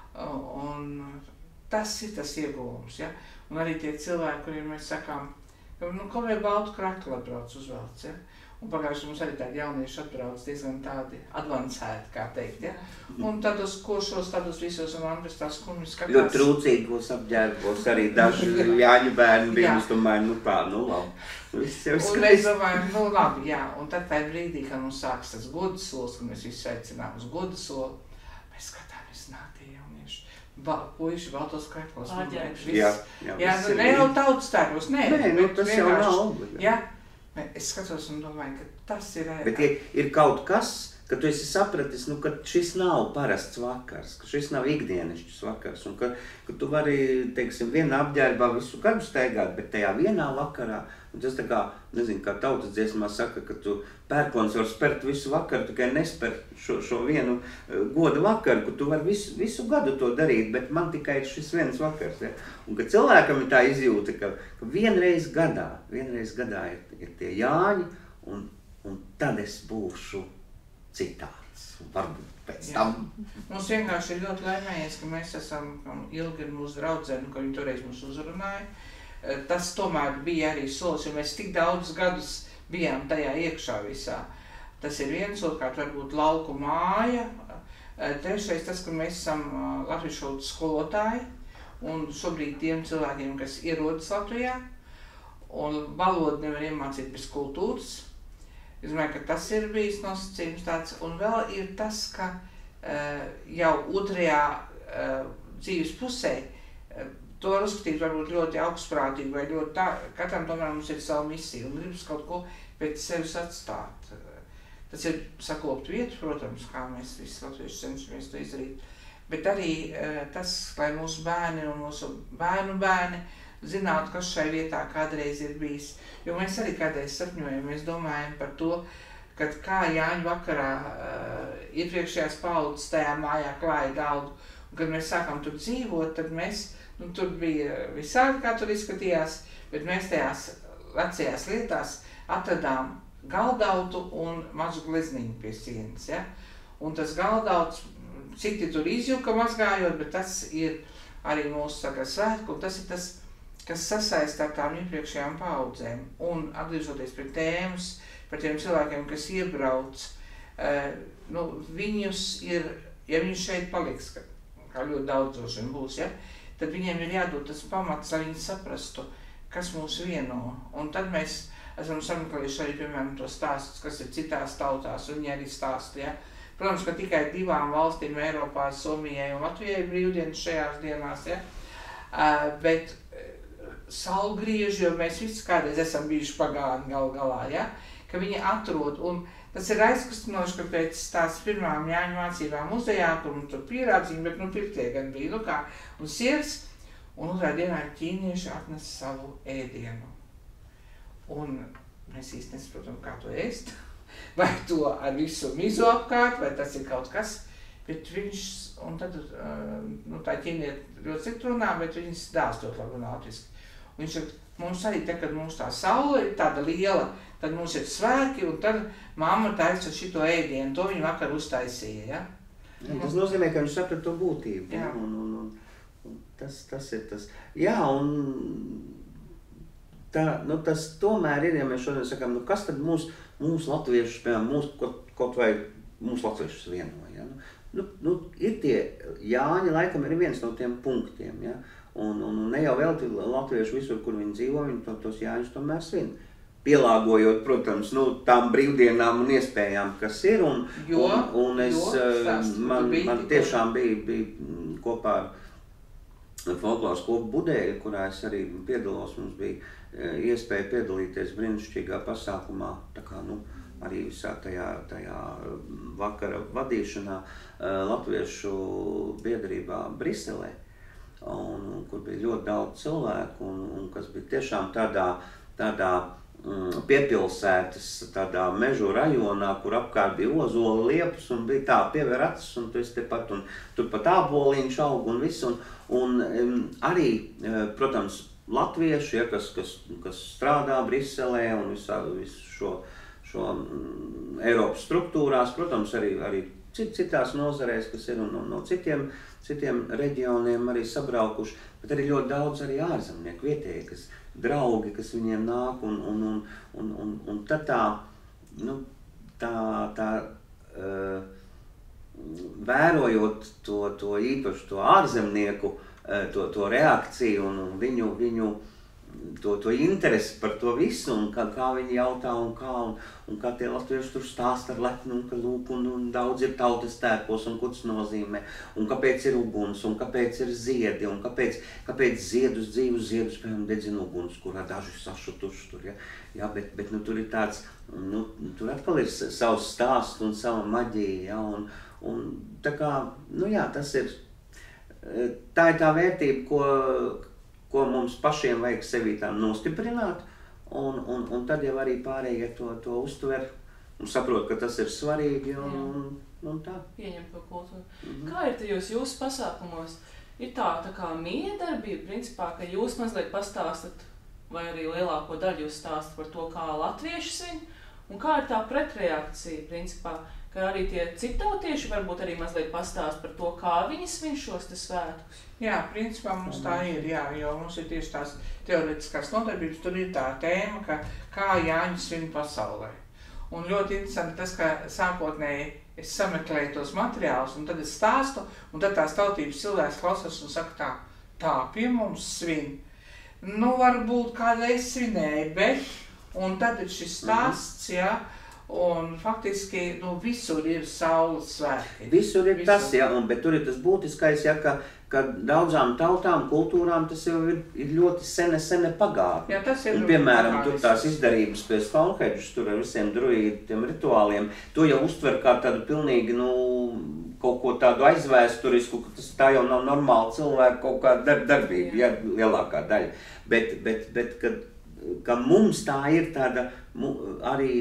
S2: un tas ir tas ieguvums, ja, un arī tie cilvēki, kuriem mēs sakām, ka, nu, kaut vai baltu kraktu atbrauc uzvelc, ja. Un pagājuši mums arī tādi jaunieši atbrauc diezgan tādi advancēti, kā teikt, ja? Un tādos košos, tādos visos un Andres tās kumis skatās.
S3: Ļoti trūcīgos apģērbos arī daži Jāņu bērni bija, mums domāju, nu tā, nu labi. Viss jau skaisti.
S2: Un mēs domājam, nu labi, jā, un tad tā brīdī, kad mums sāks tas godasols, kad mēs visu aicinām uz godasolu, mēs skatāmies nāk tie jaunieši. Ba, puiši, baltos kreklos.
S3: Jā, jā,
S2: jā, nu, ne jau tautas tērpos, nē.
S3: Nē, nu tas jau nav obligāti.
S2: Jā. Es skatos un domāju, ka tas ir...
S3: Bet ir, ir kaut kas, ka tu esi sapratis, nu, ka šis nav parasts vakars, ka šis nav ikdienišķis vakars, un ka, ka tu vari, teiksim, vienā apģērbā visu gadu staigāt, bet tajā vienā vakarā, un tas tā kā, nezinu, kā tautas dziesmā saka, ka tu pērkons var spert visu vakaru, tikai nespert šo, šo vienu goda vakaru, ka tu vari visu, visu gadu to darīt, bet man tikai ir šis viens vakars, ja? Un ka cilvēkam ir tā izjūta, ka, ka vienreiz gadā, vienreiz gadā ir, ir tie Jāņi, un, un tad es būšu citāds, varbūt pēc tam.
S2: Jā. Mums vienkārši ir ļoti laimējies, ka mēs esam ilgi ar mūsu draudzeni, ka viņi toreiz mūs uzrunāja. Tas tomēr bija arī solis, jo mēs tik daudz gadus bijām tajā iekšā visā. Tas ir viens, otrkārt varbūt lauku māja. Trešais tas, ka mēs esam latviešu valodas skolotāji, un šobrīd tiem cilvēkiem, kas ierodas Latvijā, un valodu nevar iemācīt bez kultūras. Es domāju, ka tas ir bijis nosacījums tāds, un vēl ir tas, ka uh, jau otrajā uh, dzīves pusē uh, to var uzskatīt varbūt ļoti augstprātīgi vai ļoti tā, katram tomēr mums ir savu misiju un gribas kaut ko pēc sevis atstāt. Tas ir sakopt vietu, protams, kā mēs visi latvieši cenšamies to izdarīt, bet arī uh, tas, lai mūsu bērni un mūsu bērnu bērni zinātu, kas šai vietā kādreiz ir bijis. Jo mēs arī kādreiz sapņojam, mēs domājam par to, kad kā Jāņu vakarā uh, iepriekšējās paudzes tajā mājā klāja galdu, un kad mēs sākam tur dzīvot, tad mēs, nu tur bija visādi, kā tur izskatījās, bet mēs tajās vecajās lietās atradām galdautu un mazu glezniņu pie sienas, ja? Un tas galdauts, citi tur izjuka mazgājot, bet tas ir arī mūsu, saka, svētku, un tas ir tas, kas sasaista ar tām iepriekšējām paudzēm. Un atgriežoties pie tēmas, par tiem cilvēkiem, kas iebrauc, uh, nu, viņus ir, ja viņi šeit paliks, kā, kā ļoti daudz droši vien būs, ja, tad viņiem ir jādod tas pamats, lai viņi saprastu, kas mūs vieno. Un tad mēs esam sameklējuši arī, piemēram, tos stāstus, kas ir citās tautās, un viņi arī stāsta, ja. Protams, ka tikai divām valstīm Eiropā, Somijai un Latvijai brīvdienas šajās dienās, ja, uh, bet saulgrieži, jo mēs visi kādreiz esam bijuši pagāni gal galā, ja, ka viņi atrod, un tas ir aizkustinoši, ka pēc tās pirmām Jāņu mācībām muzejā, kur mums tur pierādziņi, bet nu pirtie gan bija, nu kā, un sievs, un otrā dienā ķīnieši atnes savu ēdienu. Un mēs īsti nesaprotam, kā to ēst, vai to ar visu mizu apkārt, vai tas ir kaut kas, bet viņš, un tad, nu, tā ķīnieti ļoti slikti runā, bet viņas dēls ļoti labi runā latviski. Un viņš saka, mums arī te, kad mums tā saule ir tāda liela, tad mums ir svēki, un tad mamma taisa šito ēdienu, to viņa vakar uztaisīja, ja?
S3: Ja, tas nozīmē, ka viņš saprata to būtību.
S2: Jā.
S3: Un, un, un, un tas, tas ir tas. Jā, un tā, nu, tas tomēr ir, ja mēs šodien sakām, nu, kas tad mūs, mūs latviešus, piemēram, mūs, kaut, kaut vai mūs latviešus vienoja, ja? Nu, nu, ir tie, Jāņi laikam ir viens no tiem punktiem, ja? Un, un ne jau velti latvieši visur, kur viņi dzīvo, viņi to, tos Jāņus tomēr svin. Pielāgojot, protams, nu, tām brīvdienām un iespējām, kas ir, un,
S2: jo,
S3: un, un es,
S2: jo, stāst,
S3: man, man tiešām bija, bija kopā ar folkloras kopu Budeļu, kurā es arī piedalos, mums bija iespēja piedalīties brīnišķīgā pasākumā, tā kā, nu, arī visā tajā, tajā vakara vadīšanā Latviešu biedrībā Briselē, un, kur bija ļoti daudz cilvēku, un, un kas bija tiešām tādā, tādā piepilsētas tādā mežu rajonā, kur apkārt bija ozola liepas un bija tā piever acis un tu esi tepat un tur pat āboliņš aug un viss. Un, un um, arī, protams, latvieši, ja, kas, kas, kas strādā Briselē un visā, visu šo, šo um, Eiropas struktūrās, protams, arī, arī cit, citās nozarēs, kas ir un, un no citiem, citiem reģioniem arī sabraukuši, bet arī ļoti daudz arī ārzemnieku vietēji, kas draugi, kas viņiem nāk, un, un, un, un, un, un tad tā, nu, tā, tā uh, vērojot to, to īpaši to ārzemnieku, uh, to, to reakciju un, un viņu, viņu to, to interesi par to visu, un kā, kā viņi jautā, un kā, un, un kā tie latvieši tur stāst ar lepnu, un ka lūk, un, un daudz ir tautas tērpos, un ko tas nozīmē, un kāpēc ir uguns, un kāpēc ir ziedi, un kāpēc, kāpēc ziedus, dzīvus ziedus, piemēram, dedzina uguns, kurā daži sašutuši tur, ja, ja bet, bet, nu, tur ir tāds, nu, tur atkal ir savs stāsts un sava maģija, ja, un, un tā kā, nu jā, tas ir, tā ir tā vērtība, ko, ko mums pašiem vajag sevī tā nostiprināt, un, un, un tad jau arī pārējie to, to uztver un saprot, ka tas ir svarīgi, un, un, un tā.
S1: Pieņem to kultūru.
S3: Mhm.
S1: Kā ir tajos jūsu pasākumos? Ir tā, tā kā miedarbība, principā, ka jūs mazliet pastāstat, vai arī lielāko daļu jūs stāstat par to, kā latvieši svin, un kā ir tā pretreakcija, principā, ka arī tie citautieši varbūt arī mazliet pastāst par to, kā viņi svin šos te svētkus.
S2: Jā, principā mums tā ir, jā, jo mums ir tieši tās teoretiskās nodarbības, tur ir tā tēma, ka kā Jāņi svin pasaulē. Un ļoti interesanti tas, ka sākotnēji es sameklēju tos materiālus, un tad es stāstu, un tad tās tautības cilvēks klausās un saka tā, tā pie mums svin. Nu, varbūt kādreiz svinēja, bet, un tad ir šis stāsts, jā, un faktiski, nu, visur ir saules svētki.
S3: Visur ir
S2: visur.
S3: Tas, ja, un, bet tur ir tas būtiskais, ja, ka, ka daudzām tautām, kultūrām tas jau ir, ir ļoti sene, sene pagātne.
S2: Jā, tas ir.
S3: Un, piemēram, tur tās izdarības pie Stonehedžas, tur ar visiem druīdiem rituāliem, to jau uztver kā tādu pilnīgi, nu, kaut ko tādu aizvēsturisku, ka tas tā jau nav normāla cilvēka kaut kāda dar, darbība, ja, lielākā daļa. Bet, bet, bet kad, ka mums tā ir tāda mu, arī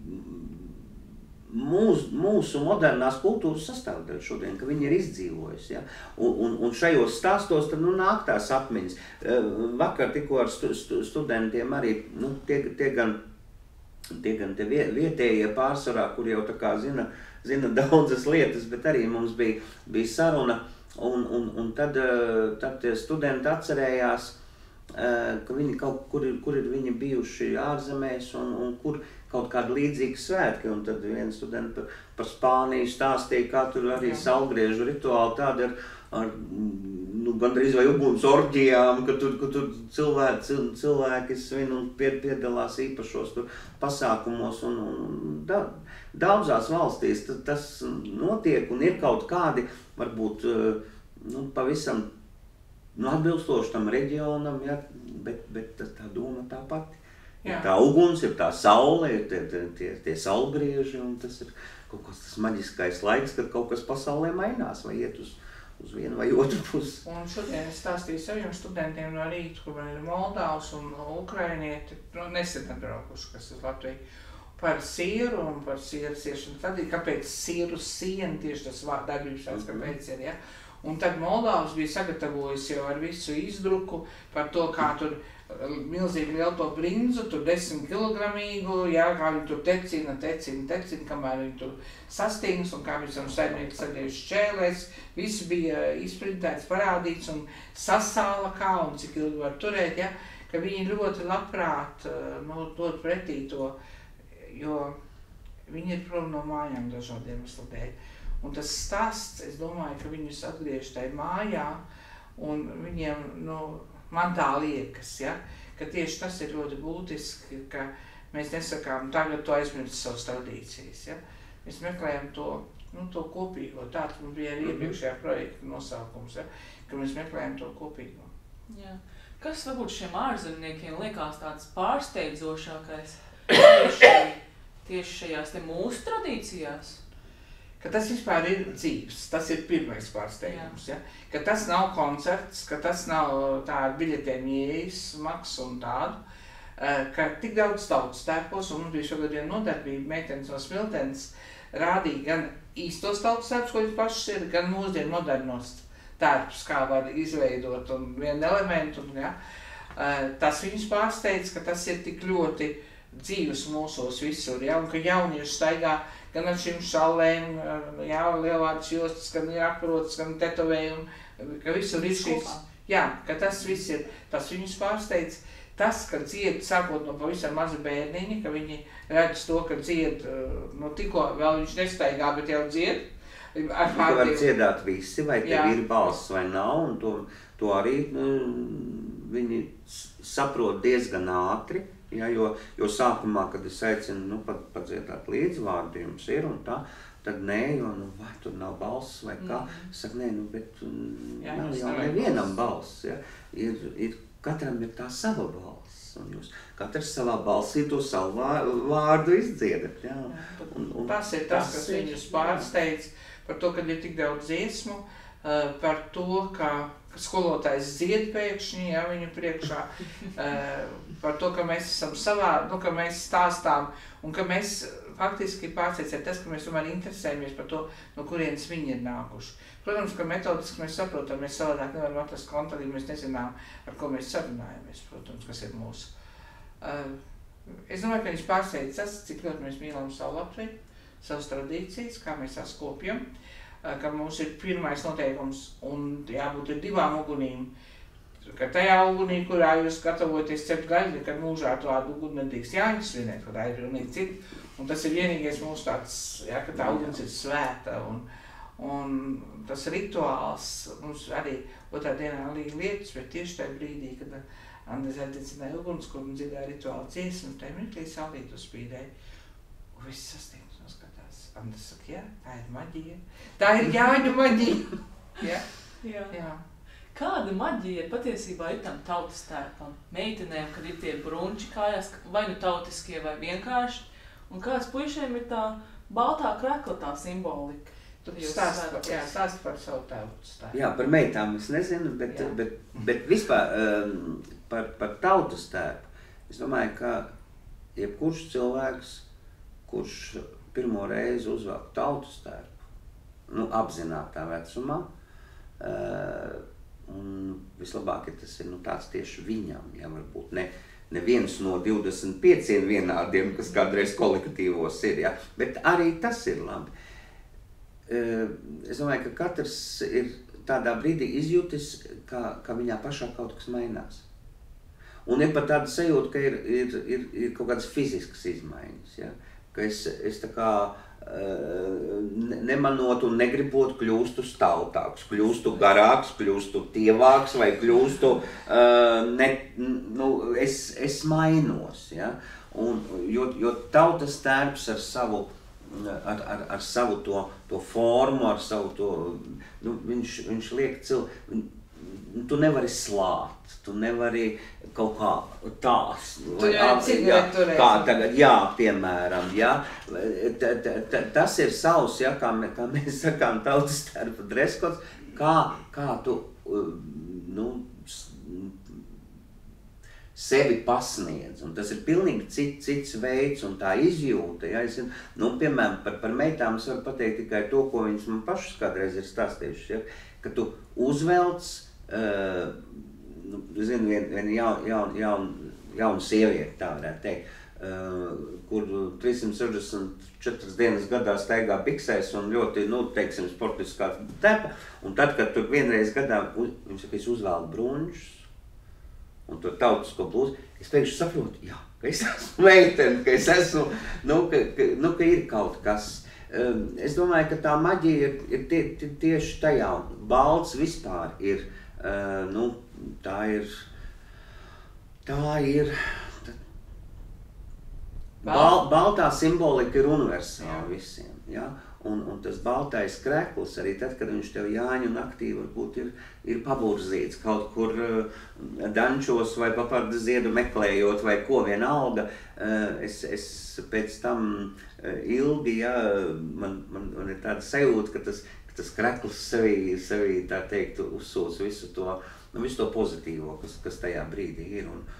S3: mūs, mūsu modernās kultūras sastāvdaļa šodien, ka viņi ir izdzīvojusi. Ja? Un, un, un šajos stāstos tad, nu, nāk tās atmiņas. Vakar tikko ar stu, stu, studentiem arī, nu, tie, tie gan, tie gan tie vietējie pārsvarā, kur jau tā kā zina, zina daudzas lietas, bet arī mums bija, bija saruna, un, un, un tad, tad tie studenti atcerējās, ka viņi kaut kur ir, kur ir viņi bijuši ārzemēs un, un kur kaut kādi līdzīgi svētki, un tad viens students par, par Spāniju stāstīja, kā tur arī Jā. Saulgriežu rituāli tādi ar, ar nu, gandrīz vai uguns orģijām, ka tur, ka tur cilvēki, cilvēki svin un piedalās īpašos tur pasākumos, un, un da, daudzās valstīs tas notiek, un ir kaut kādi, varbūt, nu, pavisam nu, atbilstoši tam reģionam, ja, bet, bet tā doma tā pati. Ir tā uguns, ir tā saule, ir tie, tie, tie, tie saulgrieži, un tas ir kaut kas tas maģiskais laiks, kad kaut kas pasaulē mainās, vai iet uz, uz vienu vai otru pusi.
S2: Un šodien es stāstīju saviem studentiem no rīta, kur man ir Moldāvs un Ukrainieti, nu, nesen atbraukuši, kas ir Latvija. par sieru un par sieru siešanu. Tad ir, kāpēc sieru siena, tieši tas darbības vārds, kāpēc ir, ja. Un tad Moldāvs bija sagatavojis jau ar visu izdruku par to, kā tur milzīgi lielu to brinzu, tur desmit kilogramīgu, jā, kā viņi tur tecina, tecina, tecina, kamēr viņi tur sastings un kā viņi savu saimnieku sadējuši šķēlēs. Viss bija izprintēts, parādīts un sasāla kā un cik ilgi var turēt, ja, ka viņi ļoti labprāt nu, dod pretī to, jo viņi ir prom no mājām dažādiem iemeslu dēļ. Un tas stāsts, es domāju, ka viņus atgriež tajā mājā un viņiem, nu, man tā liekas, ja, ka tieši tas ir ļoti būtiski, ka mēs nesakām, tagad tu aizmirsti savas tradīcijas, ja. Mēs meklējam to, nu, to kopīgo, tāds mums bija arī iepriekšējā projekta nosaukums, ja, ka mēs meklējam to kopīgo.
S1: Jā. Kas varbūt šiem ārzemniekiem liekas tāds pārsteidzošākais tieši, tieši šajās te mūsu tradīcijās?
S2: Ka tas vispār ir dzīves, tas ir pirmais pārsteigums, ja? Ka tas nav koncerts, ka tas nav tāda biļetēm ieejas maks un tādu, ka tik daudz tautas tērpos, un mums bija šogad viena nodarbība, meitenes no Smiltenes rādīja gan īstos tautas tērpus, ko viņi pašas ir, gan mūsdienu modernos tērpus, kā var izveidot un vienu elementu, ja? Tas viņus pārsteidz, ka tas ir tik ļoti dzīves mūsos visur, ja? Un ka jaunieši staigā gan ar šīm šallēm, jā, lielādas jostas, gan jāprotas, gan tetovējumi, ka visur ir šīs, jā, ka tas viss ir, tas viņus pārsteidz. Tas, ka dzied, sākot no pavisam maza bērniņa, ka viņi redz to, ka dzied, nu tikko vēl viņš nestaigā, bet jau dzied.
S3: Ar to var dziedāt visi, vai tev jā. Ir balss vai nav, un to, to arī nu, viņi saprot diezgan ātri. Ja, jo, jo sākumā, kad es aicinu, nu, pat padziedāt līdzi vārdu jums ir un tā, tad nē, jo, nu, vai tur nav balss vai kā. Mm. Es saku, nē, nu, bet jā, nav jau nevienam balss, ja. Ir, ir, katram ir tā sava balss, un jūs katrs savā balsī to savu vārdu izdziedat, jā.
S2: jā un, un tas ir tas, tas kas viņus pārsteidz par to, kad ir tik daudz dziesmu, uh, par to, ka ka skolotājs dzied pēkšņi, ja, viņu priekšā, uh, par to, ka mēs esam savā, nu, ka mēs stāstām, un ka mēs faktiski pārsteidz tas, ka mēs tomēr interesējamies par to, no kurienes viņi ir nākuši. Protams, ka metodiski mēs saprotam, mēs savādāk nevaram atrast kontaktu, mēs nezinām, ar ko mēs sarunājamies, protams, kas ir mūsu. Uh, es domāju, ka viņš pārsteidz tas, cik ļoti mēs mīlam savu Latviju, savas tradīcijas, kā mēs tās kopjam, ka mums ir pirmais noteikums un jābūt ir divām ugunīm. Ka tajā ugunī, kurā jūs gatavojaties cept gaļu, nekad mūžā tādu uguni nedrīkst jāizsvinēt, ka tā ir pilnīgi cita. Un tas ir vienīgais mūsu tāds, ja, ka tā uguns ir svēta un, un tas rituāls mums arī otrā dienā arī lietas, bet tieši tajā brīdī, kad Anna aizdedzināja uguns, kur mums dziedāja rituāla dziesmu, tajā mirklī saulīt uzspīdēja un viss sasniegts. Anna saka, jā, tā ir maģija. Tā ir Jāņu maģija. jā.
S1: Jā.
S2: Jā.
S1: Kāda maģija patiesībā ir tam tautas tērpam? Meitenēm, kad ir tie brunči kājās, vai nu tautiskie, vai vienkārši. Un kāds puišiem ir tā baltā krekla, tā simbolika?
S2: Tu stāst par, jā, stāst par savu tautas tērpu.
S3: Jā, par meitām es nezinu, bet, bet, bet vispār um, par, par tautas tērpu. Es domāju, ka jebkurš cilvēks, kurš pirmo reizi uzvelk tautas tērpu, nu, apzinātā vecumā, uh, un vislabāk, ja tas ir nu, tāds tieši viņam, ja varbūt ne, neviens no divdesmit pieciem vienādiem, kas kādreiz kolektīvos ir, ja, bet arī tas ir labi. Uh, es domāju, ka katrs ir tādā brīdī izjūtis, ka, ka viņā pašā kaut kas mainās. Un ir pat tāda sajūta, ka ir, ir, ir, ir kaut kādas fiziskas izmaiņas, ja. Ka es, es tā kā uh, nemanot un negribot kļūstu stautāks, kļūstu garāks, kļūstu tievāks vai kļūstu, uh, ne, nu, es, es mainos, ja? Un, jo, jo tautas tērps ar savu, ar, ar, ar savu to, to formu, ar savu to, nu, viņš, viņš liek cilvēku, tu nevari slāpt, tu nevari kaut kā tās,
S2: vai, jā,
S3: kā tagad, jā, piemēram, jā, t, t, t, tas ir savs, ja, kā, mē, kā mēs sakām, tautas tērpa dreskots, kā, kā tu, nu, sevi pasniedz, un tas ir pilnīgi cits, cits veids un tā izjūta. Ja? Es, nu, piemēram, par, par meitām es varu pateikt tikai to, ko viņas man pašas kādreiz ir stāstījušas, ja? Ka tu uzvelc, uh, nu, zinu, vien, vien jaun, jaun, jaun, jauna sieviete, tā varētu teikt, uh, kur trīssimt sešdesmit četras dienas gadā staigā piksēs un ļoti, nu, teiksim, sportiskā tepa, un tad, kad tu vienreiz gadā, viņas saka, es uzvēlu bruņšus, un to tautisko blūzi, es pēkšņi saprotu, jā, ka es esmu meitene, ka es esmu, nu, ka, ka, nu, ka ir kaut kas. Um, es domāju, ka tā maģija ir, ir tie, tie, tieši tajā. Balts vispār ir, uh, nu, tā ir, tā ir, tā, bal, baltā simbolika ir universāla visiem, ja? Un, un tas baltais krekls, arī tad, kad viņš tev Jāņu naktī varbūt ir, ir paburzīts kaut kur uh, dančos vai paparda ziedu meklējot vai ko vienalga, uh, es, es pēc tam uh, ilgi, ja, man, man, man ir tāda sajūta, ka tas, ka tas krekls sevī, sevī tā teikt, uzsūc visu to, nu, visu to pozitīvo, kas, kas tajā brīdī ir. Un,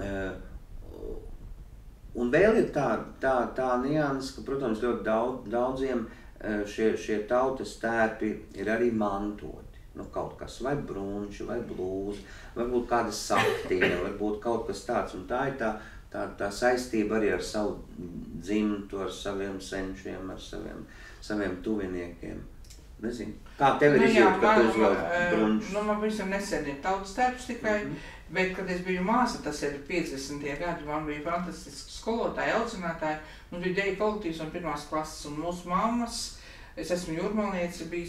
S3: uh, un vēl ir tā, tā, tā nianses, ka, protams, ļoti daudz, daudziem Šie, šie tautas tērpi ir arī mantoti. Nu, kaut kas, vai brunči, vai blūzi, varbūt kāda saktiņa, varbūt kaut kas tāds. Un tā ir tā, tā, tā saistība arī ar savu dzimtu, ar saviem senčiem, ar saviem, saviem tuviniekiem. Nezinu, kā tev ir
S2: nu,
S3: izjūt, ka tu uzvēl brunčus?
S2: Nu, man visam nesen ir tautas tērps tikai, mm -hmm. bet, kad es biju māsa, tas ir piecdesmitie gadi, man bija fantastiski skolotāji, audzinātāji, mums bija deju kolektīvs un pirmās klases, un mūsu mammas, es esmu jūrmalniece, bija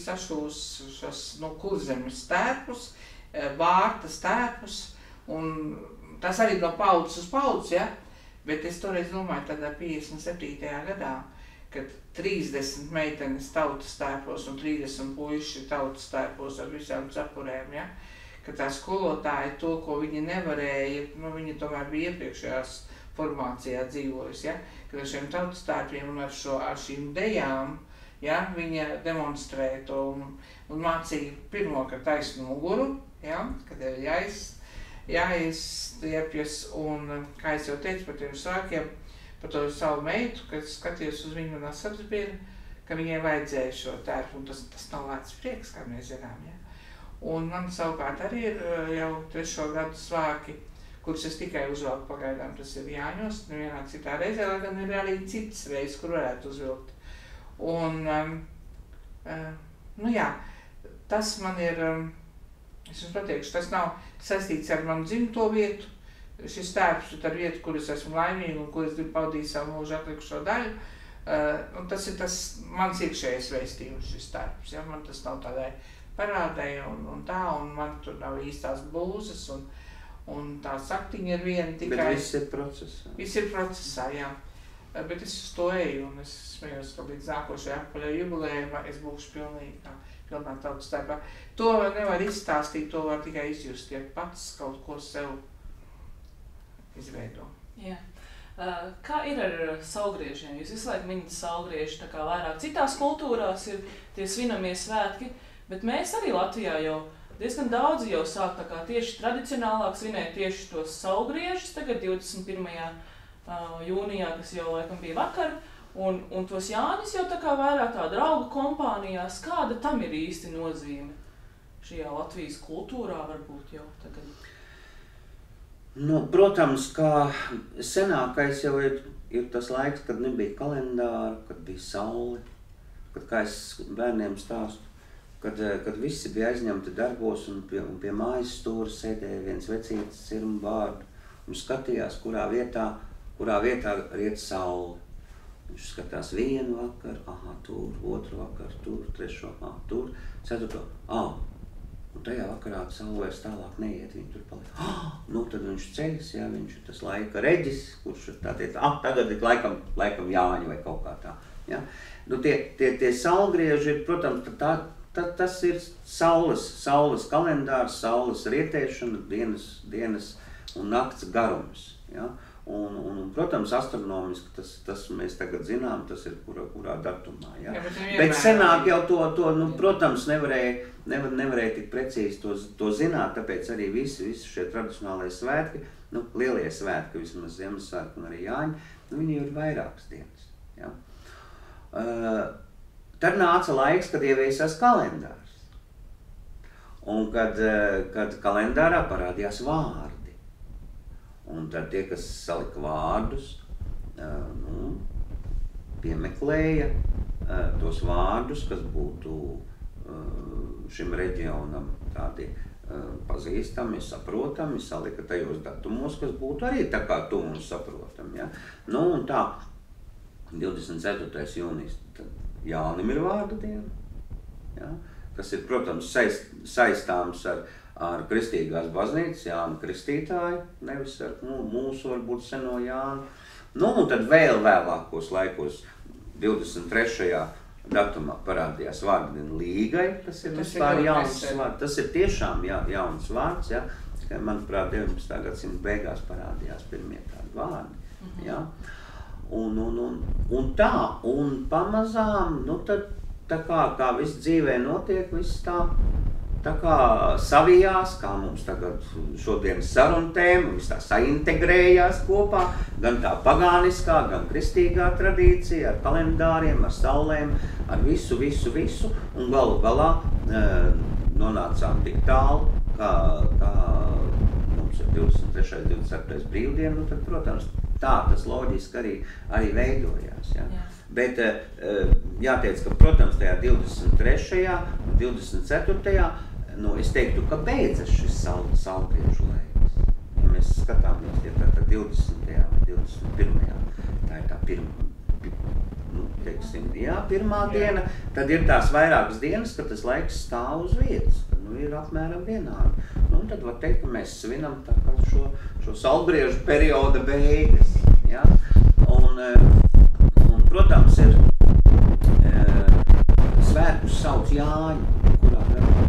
S2: sašūs no kurzemes tērpus, vārtas tērpus, un tas arī no paudzes uz paudzes, ja? Bet es toreiz domāju, tādā piecdesmit septītajā gadā, kad trīsdesmit meitenes tautas tērpos un trīsdesmit puiši tautas tērpos ar visām cepurēm, ja? Ka tā skolotāja to, ko viņi nevarēja, nu, viņi tomēr bija iepriekšējās formācijā dzīvojusi, ja? Kad ar šiem tautas tērpiem un ar, šo, ar šīm dejām, ja? Viņa demonstrēja to un, un mācīja pirmo, ka taisnu muguru, ja? Kad ir jāiz, jāizstiepjas, un, kā es jau teicu par tiem sākiem, par to savu meitu, kad skatījos uz viņu manā sadarbību, ka viņai vajadzēja šo tērpu, un tas, tas nav lēts prieks, kā mēs zinām, ja? Un man savukārt arī ir jau trešo gadu svāki, kurus es tikai uzvelku pagaidām, tas ir Jāņos, nevienā citā reizē, lai gan ir arī citas reizes, kur varētu uzvilkt. Un, um, uh, nu jā, tas man ir, um, es jums pateikšu, tas nav saistīts ar manu dzimto vietu, šis tērps ir ar vietu, kur es esmu laimīga un kur es gribu paudīt savu mūžu atlikušo daļu. Uh, un tas ir tas mans iekšējais vēstījums, šis tērps, ja? Man tas nav tādai parādai un, un tā, un man tur nav īstās blūzes, un, un tā saktiņa ir viena tikai.
S3: Bet viss ir procesā.
S2: Viss ir procesā, jā. Bet es uz to eju, un es smējos, ka līdz nākošajā apaļā jubilējumā es būšu pilnīgi tā, pilnā tautas tērpā. To nevar izstāstīt, to var tikai izjust, ja pats kaut ko sev izveido.
S1: Jā. Uh, kā ir ar saulgriežiem? Jūs visu laiku minat saulgrieži, tā kā vairāk citās kultūrās ir tie svinamie svētki, bet mēs arī Latvijā jau diezgan daudzi jau sāk tā kā tieši tradicionālāk svinēt tieši tos saulgriežus, tagad divdesmit pirmajā jūnijā, kas jau laikam bija vakar, un, un tos Jāņus jau tā kā vairāk tā draugu kompānijās. Kāda tam ir īsti nozīme šajā Latvijas kultūrā varbūt jau tagad?
S3: Nu, protams, kā senākais jau ir, ir tas laiks, kad nebija kalendāra, kad bija saule, kad, kā es bērniem stāstu, kad, kad visi bija aizņemti darbos un pie, un pie mājas stūra sēdēja viens vecītis sirmu vārdu un skatījās, kurā vietā, kurā vietā riet saule. Viņš skatās vienu vakaru, aha, tur, otru vakaru, tur, trešo, aha, tur, ceturto, ah, un tajā vakarā saule vairs tālāk neiet, viņi tur paliek. Ah, nu tad viņš ceļas, jā, viņš ir tas laika reģis, kurš ir tā teikt, ah, tagad ir laikam, laikam Jāņi vai kaut kā tā. Ja? Nu, tie, tie, tie saulgrieži ir, protams, tā, tā, tas ir saules, saules kalendārs, saules rietēšana, dienas, dienas un nakts garums. Ja? Un, un, un, protams, astronomiski tas, tas mēs tagad zinām, tas ir kurā, kurā datumā. Jā.
S2: Jā, bet,
S3: bet senāk jau to, to nu, protams, nevarēja, nevar, nevarēja tik precīzi to, to zināt, tāpēc arī visi, visi šie tradicionālie svētki, nu, lielie svētki, vismaz Ziemassvētki un arī Jāņi, nu, viņi ir vairākas dienas. Jā. Uh, tad nāca laiks, kad ieviesās kalendārs. Un kad, kad kalendārā parādījās vārdi. Un tad tie, kas salika vārdus, nu, piemeklēja tos vārdus, kas būtu šim reģionam tādi pazīstami, saprotami, salika tajos datumos, kas būtu arī tā kā tu un saprotam. Ja? Nu, un tā, divdesmit ceturtais jūnijas, tad Jānim ir vārdu diena, ja? Kas ir, protams, saist, saistāms ar ar kristīgās baznīcas Jāna Kristītāju, nevis ar nu, mūsu varbūt seno Jānu. Nu, un tad vēl vēlākos laikos, divdesmit trešajā datumā parādījās vārdiena Līgai, tas ir vispār jauns vārds. Tas ir tiešām ja, jauns vārds, ja, ka, manuprāt, deviņpadsmitā gadsimta beigās parādījās pirmie tādi vārdi. Mm-hmm. Ja. Un, un, un, un tā, un pamazām, nu tad tā kā, kā viss dzīvē notiek, viss tā, tā kā savijās, kā mums tagad šodienas saruna tēma, viss tā saintegrējās kopā, gan tā pagāniskā, gan kristīgā tradīcija, ar kalendāriem, ar saulēm, ar visu, visu, visu, un galu galā e, nonācām tik tālu, kā, kā mums ir divdesmit trešais, divdesmit ceturtais brīvdiena, nu tad, protams, tā tas loģiski arī, arī veidojās. Ja? Jā. Bet e, jāteic, ka, protams, tajā divdesmit trešajā un divdesmit ceturtajā nu, es teiktu, ka beidzas šis sal, salgriežu laiks. Ja mēs skatāmies, ja tā, tā divdesmitajā vai divdesmit pirmajā, tā ir tā pirmā, nu, teiksim, jā, pirmā diena, tad ir tās vairākas dienas, kad tas laiks stāv uz vietas, kad nu, ir apmēram vienādi. Nu, un tad var teikt, ka mēs svinam tā kā šo, šo salgriežu perioda beigas. Ja? Un, un, protams, ir e, svētkus sauc Jāņi, kurā gadā.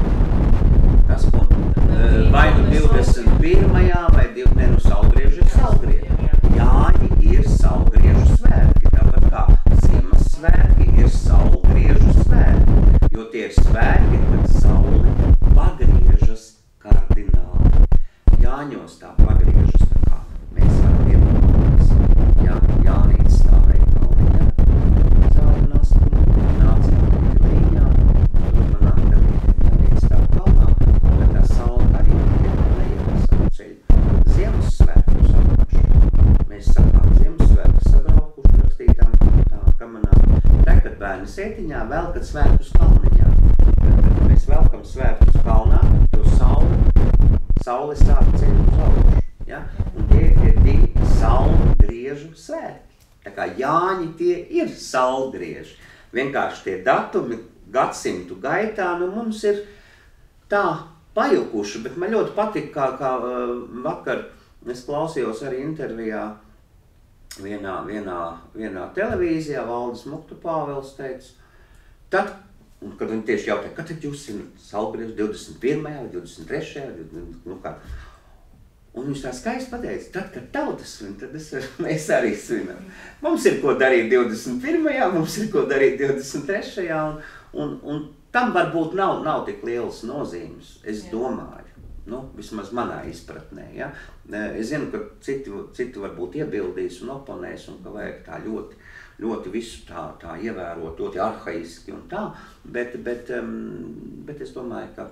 S3: Tas, ko vai nu divdesmit pirmajā vai divdesmit, ne, nu salgrieži ir salgrieži. Jāņi ir salgriežu svētki, tāpat kā Ziemassvētki ir salgriežu svētki, jo tie ir svētki, kad saule pagriežas kardināli. Jāņos tā pagriežas tā kā mēs varam iedomāties. Jā, Jānītis stāvēja kalniņā, zāļu nastu, nācījām līdzi līņā, tur man atkarīgi Jānītis stāv kalnā, bet tā saule arī iedomājās savu ceļu. Ziemassvētku savuši. Mēs sakām Ziemassvētku sabraukuši rakstītām kamatām, kamanām. Tā, kad bērni sētiņā velkat svētkus kalniņā. Kad mēs velkam svētkus kalnā, jo saule, saule sāk ceļu uz augšu. Ja? Un tie ir divi saulgriežu svētki. Tā kā Jāņi tie ir saulgrieži. Vienkārši tie datumi gadsimtu gaitā, nu mums ir tā pajukuši, bet man ļoti patika, kā, kā uh, vakar es klausījos arī intervijā vienā, vienā, vienā televīzijā, Valdis Muktu Pāvels teica, tad, un, kad viņi tieši jautāja, kad tad jūs esat saulgrieži divdesmit pirmajā vai divdesmit trešajā, nu kā. Un viņš tā skaisti pateica, tad, kad tautas svin, tad es, mēs arī svinam. Mums ir ko darīt divdesmit pirmajā, mums ir ko darīt divdesmit trešajā, un, un, un tam varbūt nav, nav tik lielas nozīmes, es Jā. domāju. Nu, vismaz manā izpratnē, ja. Es zinu, ka citi, citi varbūt iebildīs un oponēs, un ka vajag tā ļoti, ļoti visu tā, tā ievērot, ļoti arhaiski un tā, bet, bet, bet es domāju, ka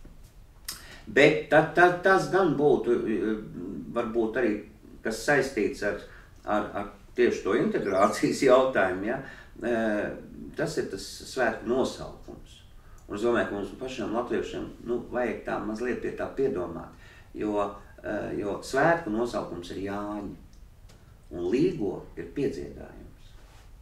S3: Bet ta, ta, tas gan būtu, varbūt arī, kas saistīts ar, ar, ar tieši to integrācijas jautājumu, ja? Tas ir tas svētku nosaukums. Un es domāju, ka mums pašiem latviešiem nu, vajag tā mazliet pie tā piedomāt, jo, jo svētku nosaukums ir Jāņi, un līgo ir piedziedājums.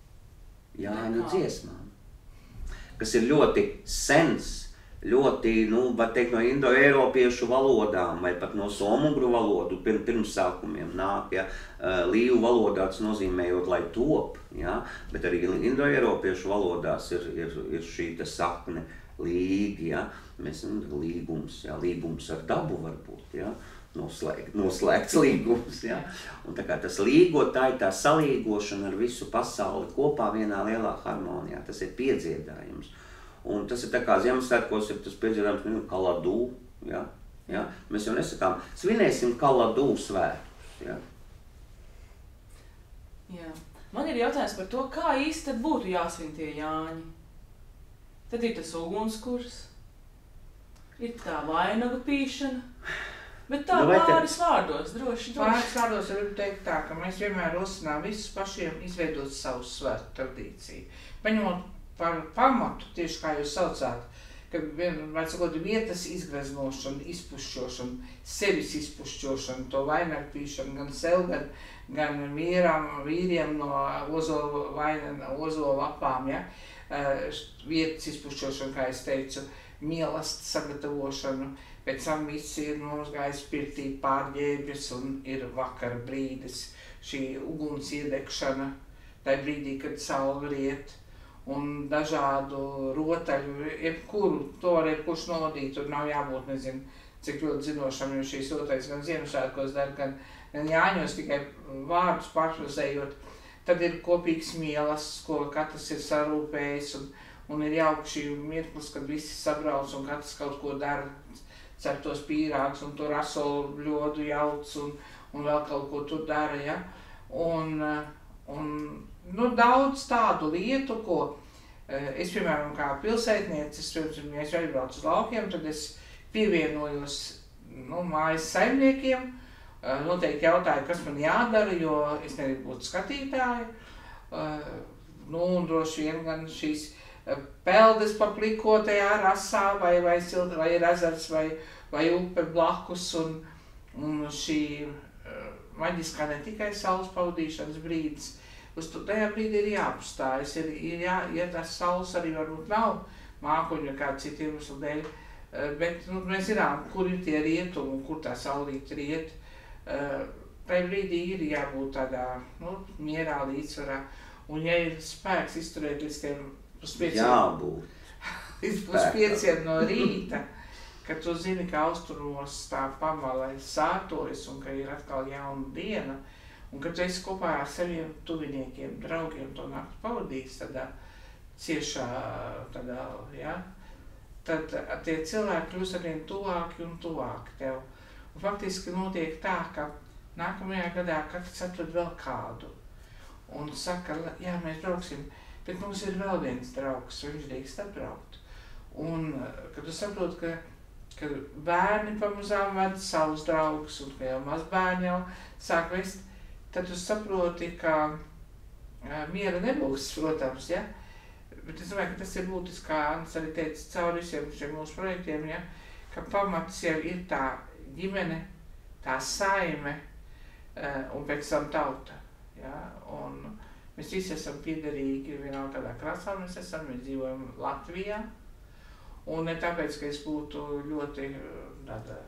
S3: Jāņu dziesmām, kas ir ļoti sens, ļoti, nu, var teikt, no indo-eiropiešu valodām vai pat no somugru valodu pirm, pirmsākumiem nāk, ja, līvu valodā tas nozīmējot, lai top, ja, bet arī indo-eiropiešu valodās ir, ir, ir šī te sakne līgi, ja, mēs, nu, līgums, ja, līgums ar dabu varbūt, ja, noslēgt, noslēgts līgums. Ja? Un tā kā tas līgo, tā ir tā salīgošana ar visu pasauli kopā vienā lielā harmonijā. Tas ir piedziedājums. Un tas ir tā kā Ziemassvētkos ir tas piedziedājums, kaladū. Ja? Ja? Mēs jau nesakām, svinēsim kaladū svētus. Ja?
S1: Jā. Man ir jautājums par to, kā īsti tad būtu jāsvin tie Jāņi. Tad ir tas ugunskurs, ir tā vainagu pīšana, bet tā
S3: Nu, vai te-
S1: pāris vārdos, droši, droši.
S2: Pāris vārdos varu teikt tā, ka mēs vienmēr rosinām visus pašiem izveidot savu svētu tradīciju. Paņemot par pamatu, tieši kā jūs saucāt, ka vien, vai sakot, vietas izgreznošana, izpušķošana, sevis izpušķošana, to vainagpīšanu gan sev, gan, gan vīram, vīriem no ozola vaina, ozola lapām, ja? Uh, vietas izpušķošana, kā es teicu, mielastu sagatavošanu, pēc tam viss ir nomazgājis pirtī pārģērbjas un ir vakara brīdis, šī uguns iedegšana, tai brīdī, kad saule riet, un dažādu rotaļu, jebkuru, to var jebkurš novadīt, tur nav jābūt, nezinu, cik ļoti zinošam, jo šīs rotaļas gan Ziemassvētkos dar, gan, gan Jāņos, tikai vārdus pārfrazējot. Tad ir kopīgs mielasts, ko katrs ir sarūpējis, un, un ir jauki šī mirklis, kad visi sabrauc un katrs kaut ko dara, cep tos pīrāgus un to rasolu bļodu jauc un, un vēl kaut ko tur dara, ja? Un, un nu, daudz tādu lietu, ko es, piemēram, kā pilsētniecis, ja es aizbraucu uz laukiem, tad es pievienojos nu, mājas saimniekiem, noteikti jautāju, kas man jādara, jo es negribu būt skatītāji. Nu, un droši vien gan šīs peldes paplikotajā rasā, vai, vai, silta, vai ir ezers, vai, vai upe blakus, un, un šī maģiskā ne tikai saules pavadīšanas brīdis. Uz to tajā brīdī ir jāapstājas, ir, ir jā, ja tas saules arī varbūt nav mākoņu kā citu iemeslu dēļ, bet nu, mēs zinām, kur ir tie rietumi un kur tā saulīte riet. Tai brīdī ir jābūt tādā nu, mierā, līdzsvarā, un ja ir spēks izturēt līdz tiem puspieciem, līdz puspieciem no rīta, ka tu zini, ka austrumos tā pamala sātojas un ka ir atkal jauna diena, un ka tu esi kopā ar saviem tuviniekiem, draugiem to nakti pavadījis tādā ciešā, tādā, ja, tad tie cilvēki kļūst arvien tuvāki un tuvāki tev. Un faktiski notiek tā, ka nākamajā gadā katrs atrod vēl kādu un saka, jā, mēs brauksim, bet mums ir vēl viens draugs, viņš drīkst atbraukt. Un, kad tu saproti, ka, ka bērni pamazām ved savus draugus un ka jau mazbērni jau sāk vest, tad tu saproti, ka miera nebūs, protams, ja? Bet es domāju, ka tas ir būtiski, kā Anns arī teica, cauri visiem šiem mūsu projektiem, ja? Ka pamats jau ir tā ģimene, tā saime un pēc tam tauta. Ja? Un mēs visi esam piederīgi vienalga kādā krasā, mēs esam, mēs dzīvojam Latvijā. Un ne tāpēc, ka es būtu ļoti tāda.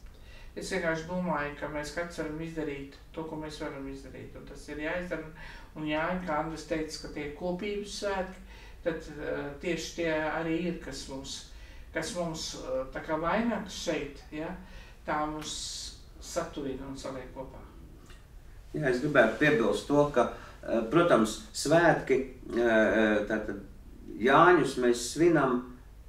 S2: Es vienkārši domāju, ka mēs katrs varam izdarīt to, ko mēs varam izdarīt. Un tas ir jāizdara. Un Jāņi, kā Andris teica, ka tie kopības svētki, tad uh, tieši tie arī ir, kas mums, kas mums uh, tā kā vainags šeit, ja? Tā mums satuvina un saliek kopā.
S3: Jā, es gribētu piebilst to, ka, protams, svētki, tātad Jāņus mēs svinam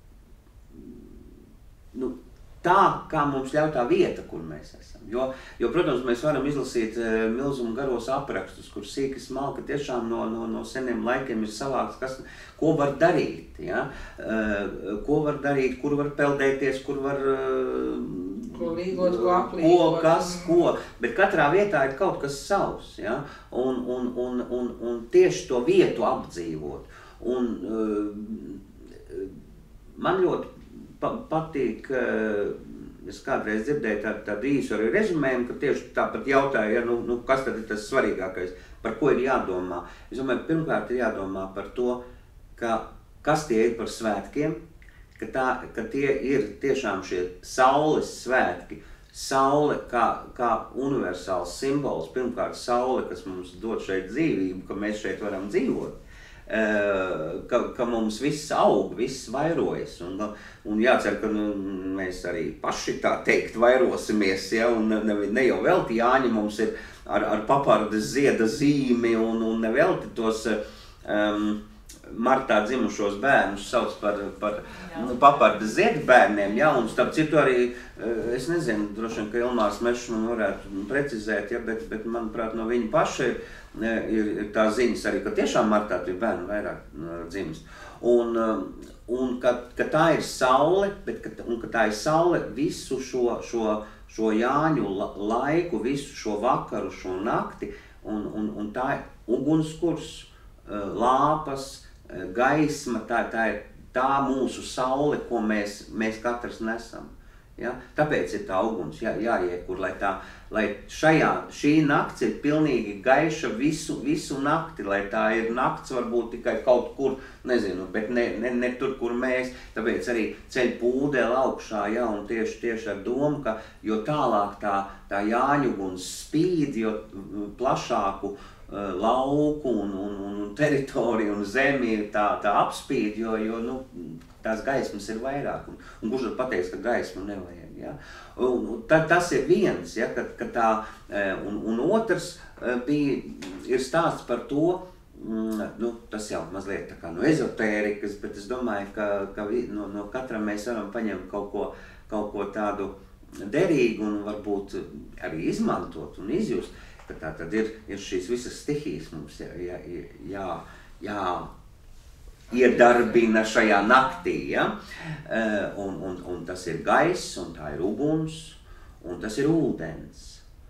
S3: nu, tā, kā mums ļauj tā vieta, kur mēs esam. Jo, jo protams, mēs varam izlasīt milzumu garos aprakstus, kur sīki smalki tiešām no, no, no seniem laikiem ir savāks, kas, ko var darīt, ja? Ko var darīt, kur var peldēties, kur var
S2: ko līgot, ko aplīgot.
S3: Ko, kas, ko, bet katrā vietā ir kaut kas savs, ja? un, un, un, un, un tieši to vietu apdzīvot. Un, uh, man ļoti pa, patīk, uh, es kādreiz dzirdēju tādu, tādu īsu arī rezumējumu, ka tieši tāpat jautāja, ja, nu, nu, kas tad ir tas svarīgākais, par ko ir jādomā. Es domāju, pirmkārt ir jādomā par to, ka, kas tie ir par svētkiem, ka, tā, ka tie ir tiešām šie saules svētki. Saule kā, kā universāls simbols, pirmkārt saule, kas mums dod šeit dzīvību, ka mēs šeit varam dzīvot. ka, ka mums viss aug, viss vairojas. Un, un jācer, ka nu, mēs arī paši tā teikt vairosimies, ja, un ne, ne jau velti Jāņi mums ir ar, ar papardes zieda zīmi, un, un ne velti tos um, martā dzimušos bērnus sauc par, par nu, papardes zieda bērniem, ja, un starp citu arī, es nezinu, droši vien, ka Ilmārs Mešs man varētu precizēt, ja, bet, bet manuprāt, no viņa paša ir, ir, ir tā ziņas arī, ka tiešām martā tie bērni vairāk dzimst. Un, un ka, ka tā ir saule, bet ka, un ka tā ir saule visu šo, šo, šo Jāņu laiku, visu šo vakaru, šo nakti, un, un, un tā ir ugunskurs, lāpas, gaisma, tā, tā ir tā mūsu saule, ko mēs, mēs katrs nesam. Ja? Tāpēc ir tā uguns jā, jāiekur, lai, tā, lai šajā, šī nakts ir pilnīgi gaiša visu, visu nakti, lai tā ir nakts varbūt tikai kaut kur, nezinu, bet ne, ne, ne tur, kur mēs, tāpēc arī ceļ pūdeli augšā, ja? Un tieši, tieši ar domu, ka jo tālāk tā, tā Jāņuguns spīd, jo plašāku lauku un, un, un teritoriju un zemi tā, tā apspīd, jo, jo nu, tās gaismas ir vairāk. Un, un kurš var pateikt, ka gaismu nevajag. Ja? Un, un tā, tas ir viens, ja, ka, ka tā, un, un otrs bija, ir stāsts par to, nu, tas jau mazliet tā kā no ezotērikas, bet es domāju, ka, ka no, no katram mēs varam paņemt kaut ko, kaut ko tādu derīgu un varbūt arī izmantot un izjust. Tā tad ir, ir šīs visas stihijas mums jā, jā, jā, jā iedarbina šajā naktī, ja? un, un, un tas ir gaiss, un tā ir uguns, un tas ir ūdens.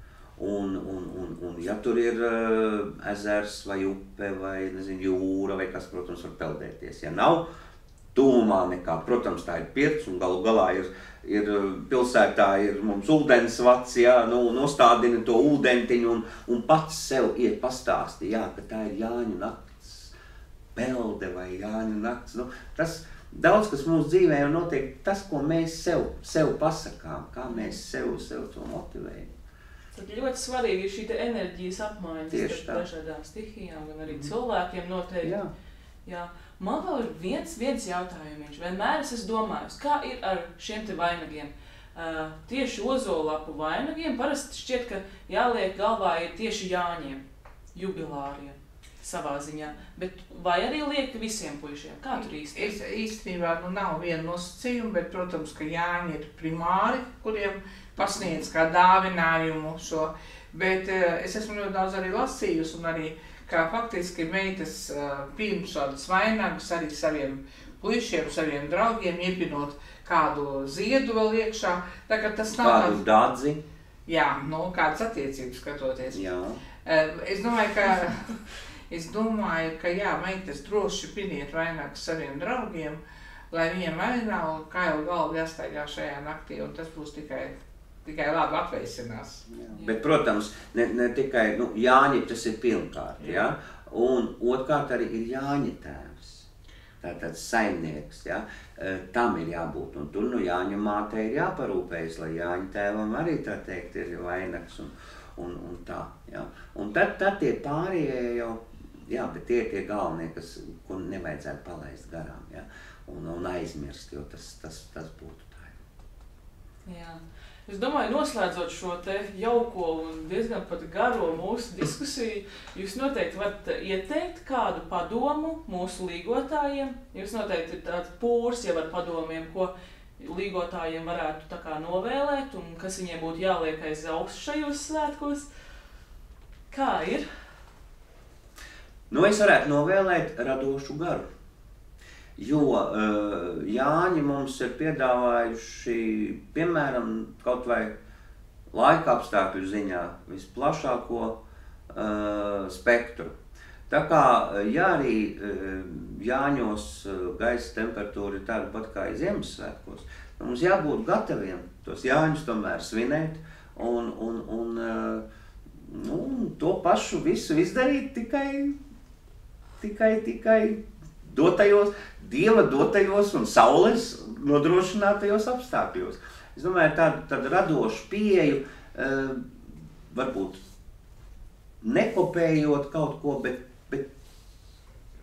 S3: Un, un, un, un ja tur ir uh, ezers vai upe vai nezinu, jūra vai kas, protams, var peldēties. Ja nav tūmā nekā, protams, tā ir pirts un galu galā ir Ir pilsētā ir mums ūdensvats, jā, nu, nostādina to ūdentiņu un, un pats sev iet pastāsti, jā, ka tā ir Jāņu nakts pelde vai Jāņu nakts. Nu, tas daudz, kas mūsu dzīvē jau notiek, tas, ko mēs sev, sev pasakām, kā mēs sev, sev to motivējam.
S1: Tad ļoti svarīgi ir šī te enerģijas apmaiņas starp dažādām stihijām un arī mm. cilvēkiem noteikti. Jā. Jā. Man vēl ir viens, viens jautājums. Vienmēr es esmu domājis, kā ir ar šiem te vainagiem. Uh, tieši ozolapu vainagiem parasti šķiet, ka jāliek galvā ir tieši Jāņiem, jubilāriem savā ziņā. Bet vai arī liek visiem puišiem? Kā tur īsti?
S2: Es īstenībā nu, nav viena nosacījuma, bet, protams, ka Jāņi ir primāri, kuriem pasniedz kā dāvinājumu šo. Bet uh, es esmu ļoti daudz arī lasījusi un arī kā faktiski meitas uh, pirms šādas vainagus arī saviem puišiem, saviem draugiem, iepinot kādu ziedu vēl iekšā. Tā, ka tas nav
S3: kādu dadzi.
S2: Jā, nu, kādas attiecības skatoties.
S3: Jā.
S2: Uh, es domāju, ka, es domāju, ka jā, meitas droši piniet vainagus saviem draugiem, lai viņiem arī nav kailu galvu jāstaigā šajā naktī, un tas būs tikai tikai labi atveisinās.
S3: Jā. Bet, protams, ne, ne tikai, nu, Jāņi tas ir pirmkārt, jā. Ja? Un otrkārt arī ir Jāņa tēvs, tātad saimnieks, ja? Tam ir jābūt, un tur, nu, Jāņa mātei ir jāparūpējas, lai Jāņa tēvam arī, tā teikt, ir vainags un, un, un tā, ja? Un tad, tad tie pārējie jau, jā, bet tie ir tie galvenie, kas, ko nevajadzētu palaist garām, ja? un, un aizmirst, jo tas, tas, tas būtu tā.
S1: Jā. Es domāju, noslēdzot šo te jauko un diezgan pat garo mūsu diskusiju, jūs noteikti varat ieteikt kādu padomu mūsu līgotājiem. Jūs noteikti ir tāds pūrs jau ar padomiem, ko līgotājiem varētu tā kā novēlēt un kas viņiem būtu jāliek aiz auss šajos svētkos. Kā ir?
S3: Nu, es varētu novēlēt radošu garu. Jo uh, Jāņi mums ir piedāvājuši, piemēram, kaut vai laika apstākļu ziņā visplašāko uh, spektru. Tā kā, ja arī uh, Jāņos uh, gaisa temperatūra ir tāda pat kā Ziemassvētkos, mums jābūt gataviem tos Jāņus tomēr svinēt un, un, un uh, nu, to pašu visu izdarīt tikai, tikai, tikai dotajos, Dieva dotajos un saules nodrošinātajos apstākļos. Es domāju, tādu, tādu radošu pieeju, uh, varbūt nekopējot kaut ko, bet, bet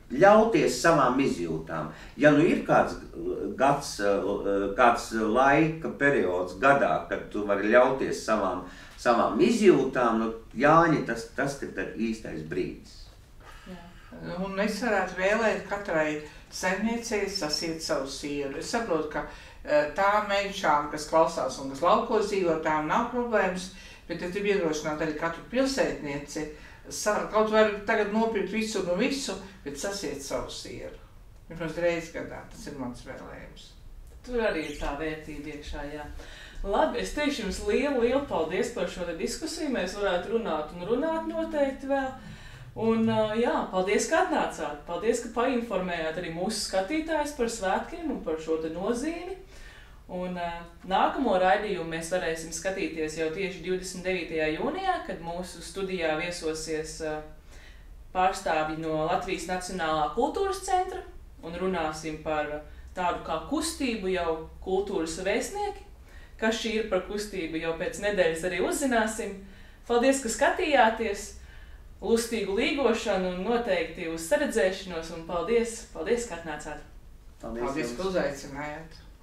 S3: ļauties savām izjūtām. Ja nu ir kāds gads, kāds laika periods gadā, kad tu vari ļauties savām, savām izjūtām, nu, Jāņi, tas, tas ir īstais brīdis.
S2: Jā. Un es varētu vēlēt katrai saimniecei sasiet savu sieru. Es saprotu, ka tā meņšām, kas klausās un kas laukos dzīvo, tām nav problēmas, bet es gribu iedrošināt arī katru pilsētnieci, kaut var tagad nopirkt visu no visu, bet sasiet savu sieru. Pirms reiz gadā, tas ir mans vēlējums.
S1: Tur arī ir tā vērtība iekšā, jā. Labi, es teikšu jums lielu, lielu paldies par šo diskusiju. Mēs varētu runāt un runāt noteikti vēl. Un jā, paldies, ka atnācāt. Paldies, ka painformējāt arī mūsu skatītājus par svētkiem un par šo te nozīmi. Un uh, nākamo raidījumu mēs varēsim skatīties jau tieši divdesmit devītajā jūnijā, kad mūsu studijā viesosies uh, pārstāvji no Latvijas Nacionālā kultūras centra un runāsim par tādu kā kustību jau kultūras vēstnieki. Kas šī ir par kustību, jau pēc nedēļas arī uzzināsim. Paldies, ka skatījāties, lustīgu līgošanu un noteikti uz saredzēšanos un paldies, paldies, ka atnācāt.
S2: Paldies, paldies ka uzaicinājāt.